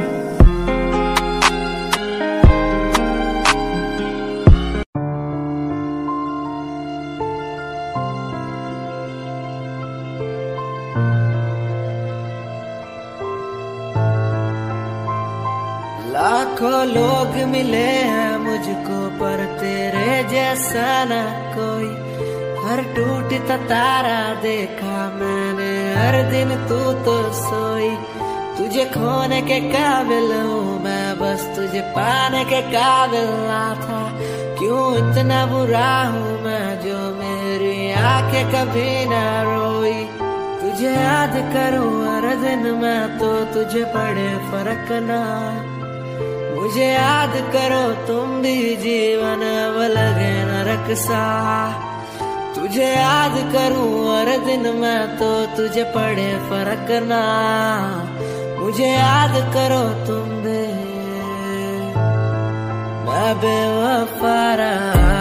लाखों लोग मिले हैं मुझको, पर तेरे जैसा ना कोई। हर टूटता तारा देखा मैंने, हर दिन तू तो सोई। तुझे खोने के काबिल हूँ मैं, बस तुझे पाने के काबिल ना था। क्यों इतना बुरा हूँ मैं जो मेरी आंखें कभी ना रोई। तुझे याद करूँ हर दिन मैं तो तुझे पड़े फर्क ना। मुझे याद करो तुम भी जीवन अब लगे नरक सा। तुझे याद करूं हर दिन मैं तो तुझे पड़े फर्क ना। मुझे याद करो तुम भी, मैं बेवफा रहा।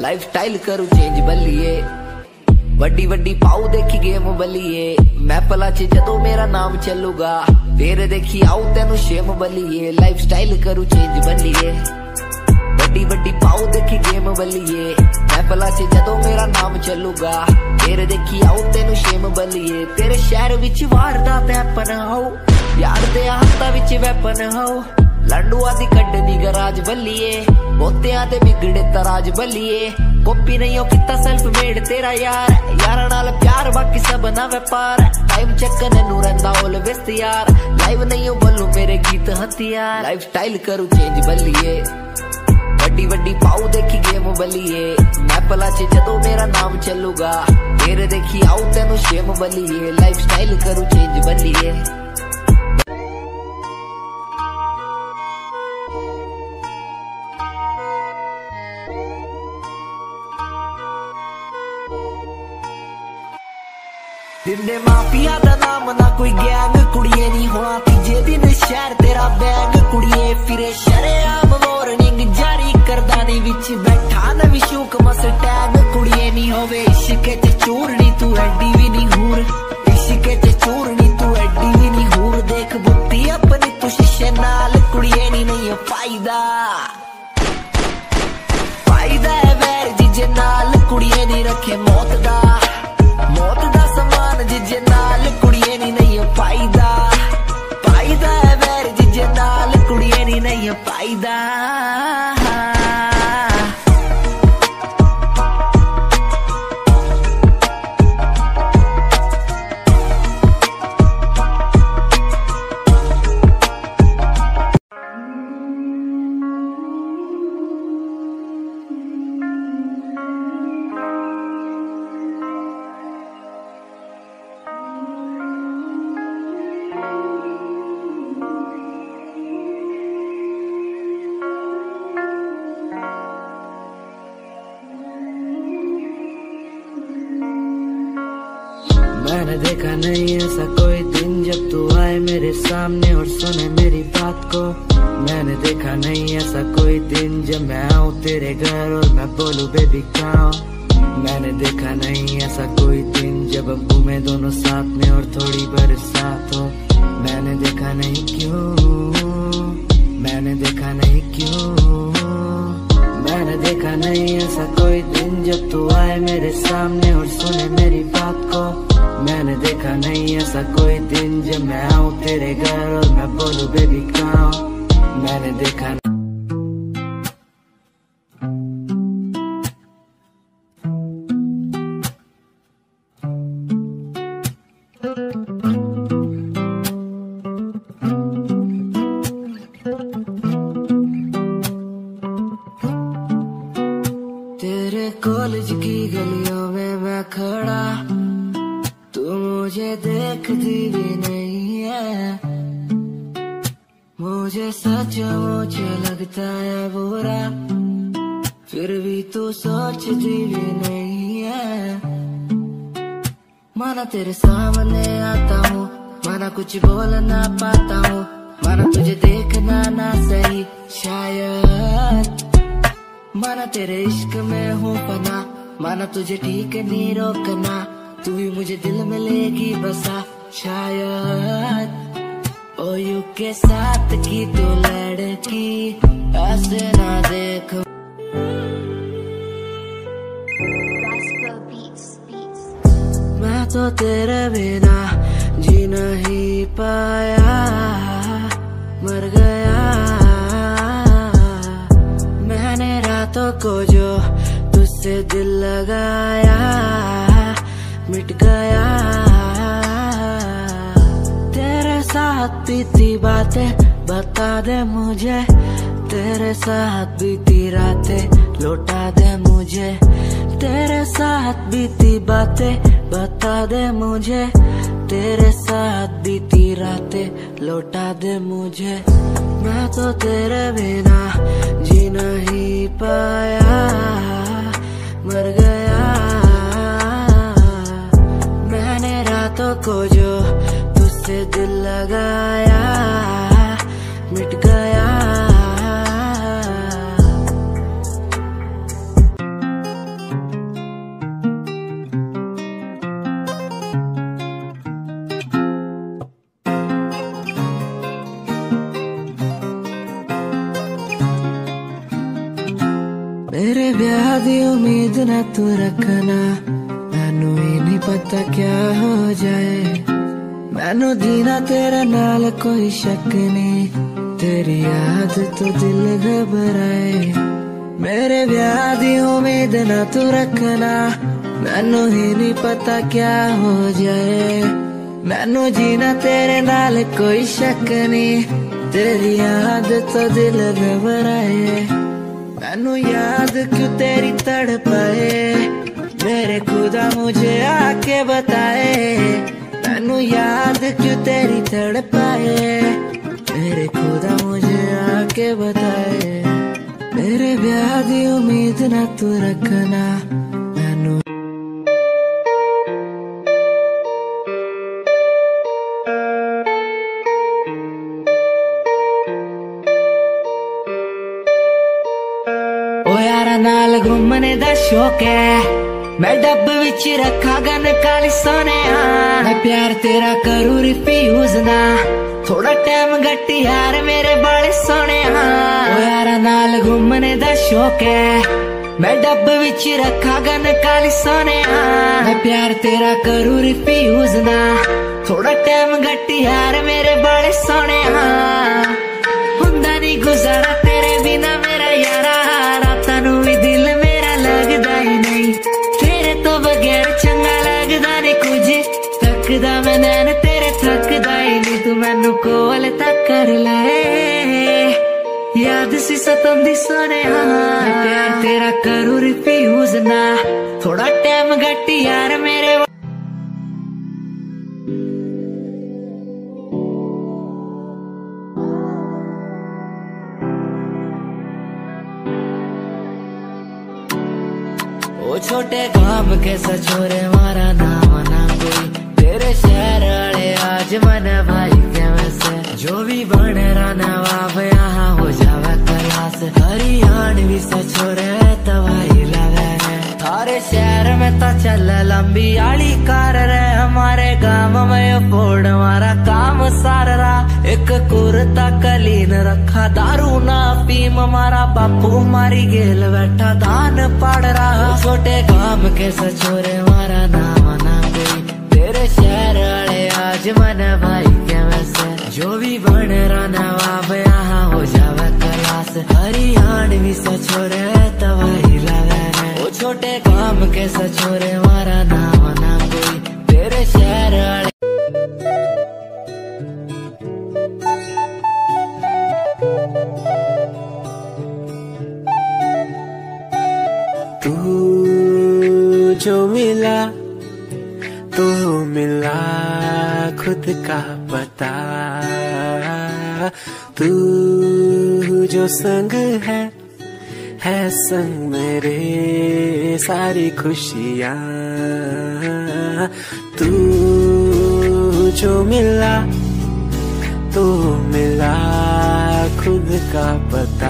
लाइफ स्टाइल करूं चेंज बल्लिए वड्डी वड्डी पाऊ देखी गेम बल्लिए मैं पला च जदों मेरा नाम चलूगा फिर देखी आऊ तेनू शेम बल्लिए लाइफ स्टाइल करूं चेंज बल्लिए वड्डी वड्डी पाऊ देखी गेम बल्लिए मैं पला च जदों मेरा नाम चलूगा फिर देखी आऊ तेनू शेम बल्लिए तेरे शहर विच वारदात हैपन हो यार दे हाथा विच वैपन हो लंडुआ दी कड्डनी गराज बल्लिए बोतियां ते बिगड़े तराज बल्लिए कॉपी नहीं हो किता सेल्फ मेड तेरा यार नाल प्यार बाकी सब ना व्यापार टाइम चक्कन नू रंदा ऑलवेज तैयार लाइव नहीं हो बोलू मेरे गीत हथियार लाइफ स्टाइल करूं चेंज बल्लिए वड्डी वड्डी पाऊ देखी गेम बल्लिए मैं पला च जदों मेरा नाम चलूगा फिर देखी आऊ तेनू शेम बल्लिए लाइफ स्टाइल करूं चेंज बल्लिए दिंदे माफिया दा नाम ना कोई गैंग कुड़िए नहीं होना तीजे दिन शहर तेरा बैग कुड़िए फिरे शरेआम वार्निंग जारी करदा नी विच बैठा नवी शूक मस टैग कुड़िए नहीं होवे इश्क च चूरनी तू एडी भी नहीं हूर इश्क च चूरनी तू एडी भी नहीं हूर देख बुत्ती अपनी तू शीशे नाल कुड़िए नहीं फायदा फायदा है वैर जिजे नाल कुड़िए नहीं रखे मौत दा समान जिजे नाल कुड़िए नहीं फायदा फायदा है वैर जिजे नाल कुड़िए नहीं फायदा मैंने देखा नहीं ऐसा कोई दिन जब तू आए मेरे सामने और सुने मेरी बात को मैंने देखा नहीं ऐसा कोई दिन जब मैं आऊँ तेरे घर और मैं बोलूँ बेबी कहाँ मैंने देखा नहीं ऐसा कोई दिन जब अब घूमे दोनों साथ में और थोड़ी बरसात हो मैंने देखा नहीं क्यों मैंने देखा नहीं क्यों मैंने देखा नहीं ऐसा कोई दिन जब तू आए मेरे सामने और सुने मेरी बात को मैंने देखा नहीं ऐसा कोई दिन जब मैं आऊँ तेरे घर और मैं बोलूँ बेबी कहाँ मैंने देखा तेरे कॉलेज की गलियों में मैं खड़ा तू मुझे देखती भी नहीं है मुझे सचमुच लगता है बुरा फिर भी तू सोचती भी नहीं है माना तेरे सामने आता हूँ माना कुछ बोल ना पाता हूँ माना तुझे देखना ना सही शायद माना तेरे इश्क में हूँ पना माना तुझे ठीक नहीं रोकना तू भी मुझे दिल में लेगी बसा शायद ओ यू के साथ की तो लड़की ऐसे ना देख मैं तो तेरे बिना जी नहीं पाया मर गया मैंने रातों को जो तुझसे दिल लगाया मिट गया तेरे साथ बीती बातें बता दे मुझे तेरे साथ बीती रातें लौटा दे मुझे तेरे साथ बीती बातें बता दे मुझे तेरे साथ बीती रातें लौटा दे मुझे मैं तो तेरे बिना जी नहीं पाया मर गया मैंने रातों को जो तुझसे दिल लगाया मिट गया दी उम्मीद ना तू रखना, मैनू ही नहीं पता क्या हो जाए। मैनू जीना तेरे नाल कोई शक नहीं, तेरी याद तो दिल घबराए। मेरे ब्याह दी उम्मीद ना तू रखना, मैनू ही नहीं पता क्या हो जाए। मैनू जीना तेरे नाल कोई शक नहीं, तेरी याद तो दिल घबराए। मैनू याद क्यों तेरी तड़पाए, मेरे खुदा मुझे आके बताए। मैनू याद क्यों तेरी तड़पाए, मेरे खुदा मुझे आके बताए। मेरे ब्याह दी उम्मीद ना तू रखना, मैनू ओ यारा नाल घूमने दा शौक है, मैं डब विच रखा गन काली सोने। मैं प्यार तेरा करूँ रिफ्यूज ना, थोड़ा टाइम घट यार मेरे बाल सोने। ओ यारा नाल घूमने दा शौक है, मैं डब विच रखा गन काली सोने। मैं प्यार तेरा करूँ रिफ्यूज ना, थोड़ा टाइम घट यार मेरे बाल सोने। हुंदा नहीं गुजारा तेरे बिना मेरा यारा, रातां नूं भी दिल मेरा लगदा ही नहीं। तेरे तो बगैर चंगा लगदा नहीं कुछ, थकदा मैं नैन तेरे थकदा ही नहीं। तू मैनू कोल तक कर ले, याद सी सतंदी सोने। प्यार तेरा करूँ रिफ्यूज ना, थोड़ा टाइम घट यार मेरे। ओ छोटे काम के सचोरे मारा नाम ना कोई, तेरे शहर वाले आज मन भाई के वैसे। जो भी बन रहा नवाब यहाँ हो जावे क्लास, हरियाणवी सचोरे तबाही लगे। थारे शहर में तो चल लंबी आली कार रे, हमारे गांव में फोड़ हमारा काम सार रहा। एक कुर्ता कलीन रखा, दारू ना पीम, हमारा बापू मारी गेल बैठा दान पड़ रहा। छोटे काम के सचोरे मारा नाम ना कोई, तेरे शहर वाले आज मन भाई के वैसे। जो भी बन रहा नवाब यहाँ हो जावे क्लास, हरियाणवी सचोरे तबाही लगे। वो छोटे काम के सचोरे मारा नाम ना कोई, तेरे शहर वाले। तू जो मिला तो मिला खुद का पता, तू जो संग है संग मेरे सारी खुशियाँ। तू जो मिला तो मिला खुद का पता,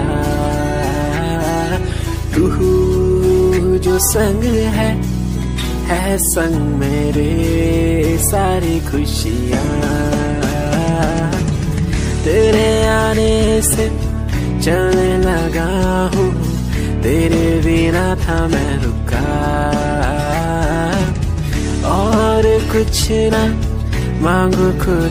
तू जो संग है संग मेरे सारी खुशियाँ। तेरे आने से चलने लगा हूँ, तेरे बिना था मैं रुका। और कुछ ना मांगू खुद,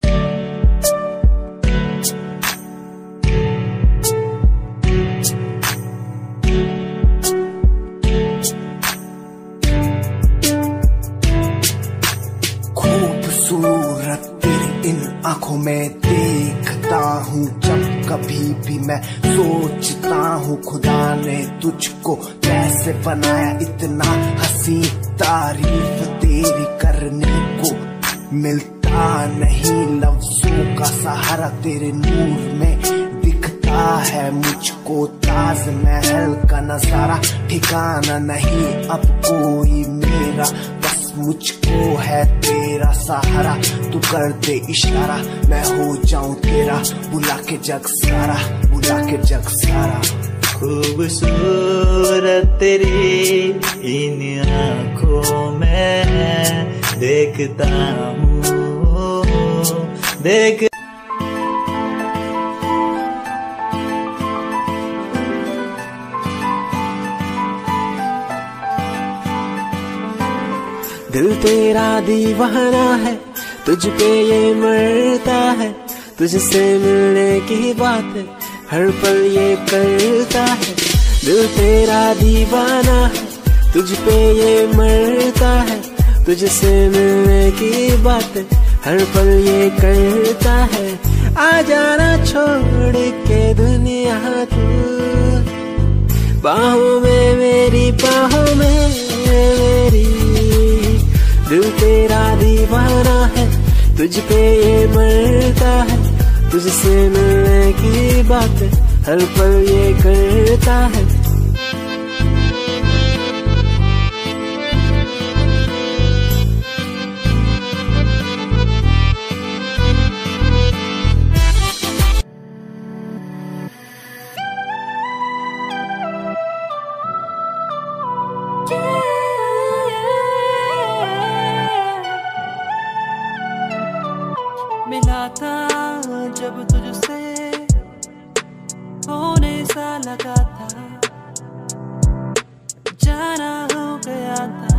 खूबसूरत तेरी इन आंखों में देखता हूँ जब कभी भी मैं सोचता हूँ खुदा ने तुझको कैसे बनाया इतना हंसी। तारीफ तेरी करने को मिलता नहीं, लफ्जों का सहारा तेरे नूर में दिखता है मुझको। ताज महल का नजारा ठिकाना नहीं अब कोई मेरा, बस मुझको है तेरा सहारा। तू कर दे इशारा मैं हो जाऊं तेरा, बुला के जग सारा, बुला के जग सारा। खूबसूरत तेरी इन आँखों में देखता हूँ, देख तेरा दीवाना है, तुझ पे ये मरता है, तुझसे मिलने की बात हर पल ये करता है। दिल तेरा दीवाना है, तुझ पे ये मरता है, तुझसे मिलने की बात हर पल ये करता है। आ जाना छोड़ के दुनिया तू, बाहों में मेरी, बाहों में मेरी। दिल तेरा दीवाना है, तुझ पे ये मरता है, तुझसे मिलने की बात हर पल ये करता है। मिला था जब तुझसे होने सा लगा था, जाना हो गया था।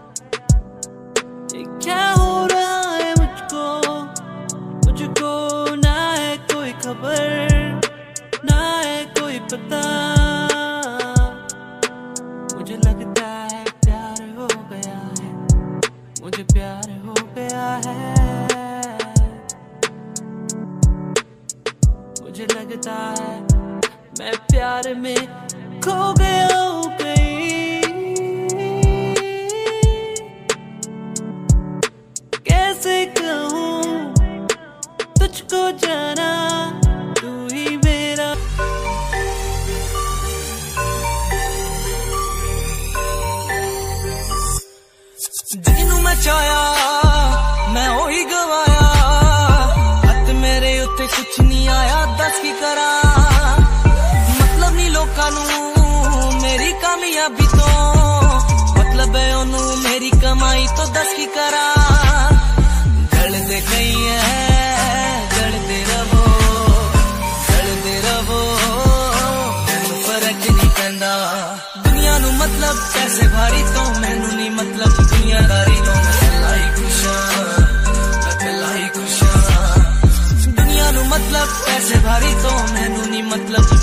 ये क्या हो रहा है मुझको, मुझको ना है कोई खबर, ना है कोई पता। मुझे लगता है प्यार हो गया है, मुझे प्यार हो गया है। मुझे लगता है मैं प्यार में खो गया हूँ कहीं। कैसे कहूँ तुझको जाना, तू ही मेरा। जिन्हों मैं चाया मैं वही गवाया, हथ मेरे उत्ते कुछ नहीं आया, दस की करा। मतलब नहीं लोकां नू मेरी कामयाबी तो, मतलब है ओनू मेरी कमाई तो, दस की करा। गलते कई है गलते रवो, गलते रवो, फर्क नहीं पैंदा। दुनिया नू मतलब पैसे भारी तो, मैनू नहीं मतलब दुनियादारी तो। मैं लाई खुशा, मैं लाई खुशा। दुनिया नू मतलब पैसे भारी तो, मैनू नहीं मतलब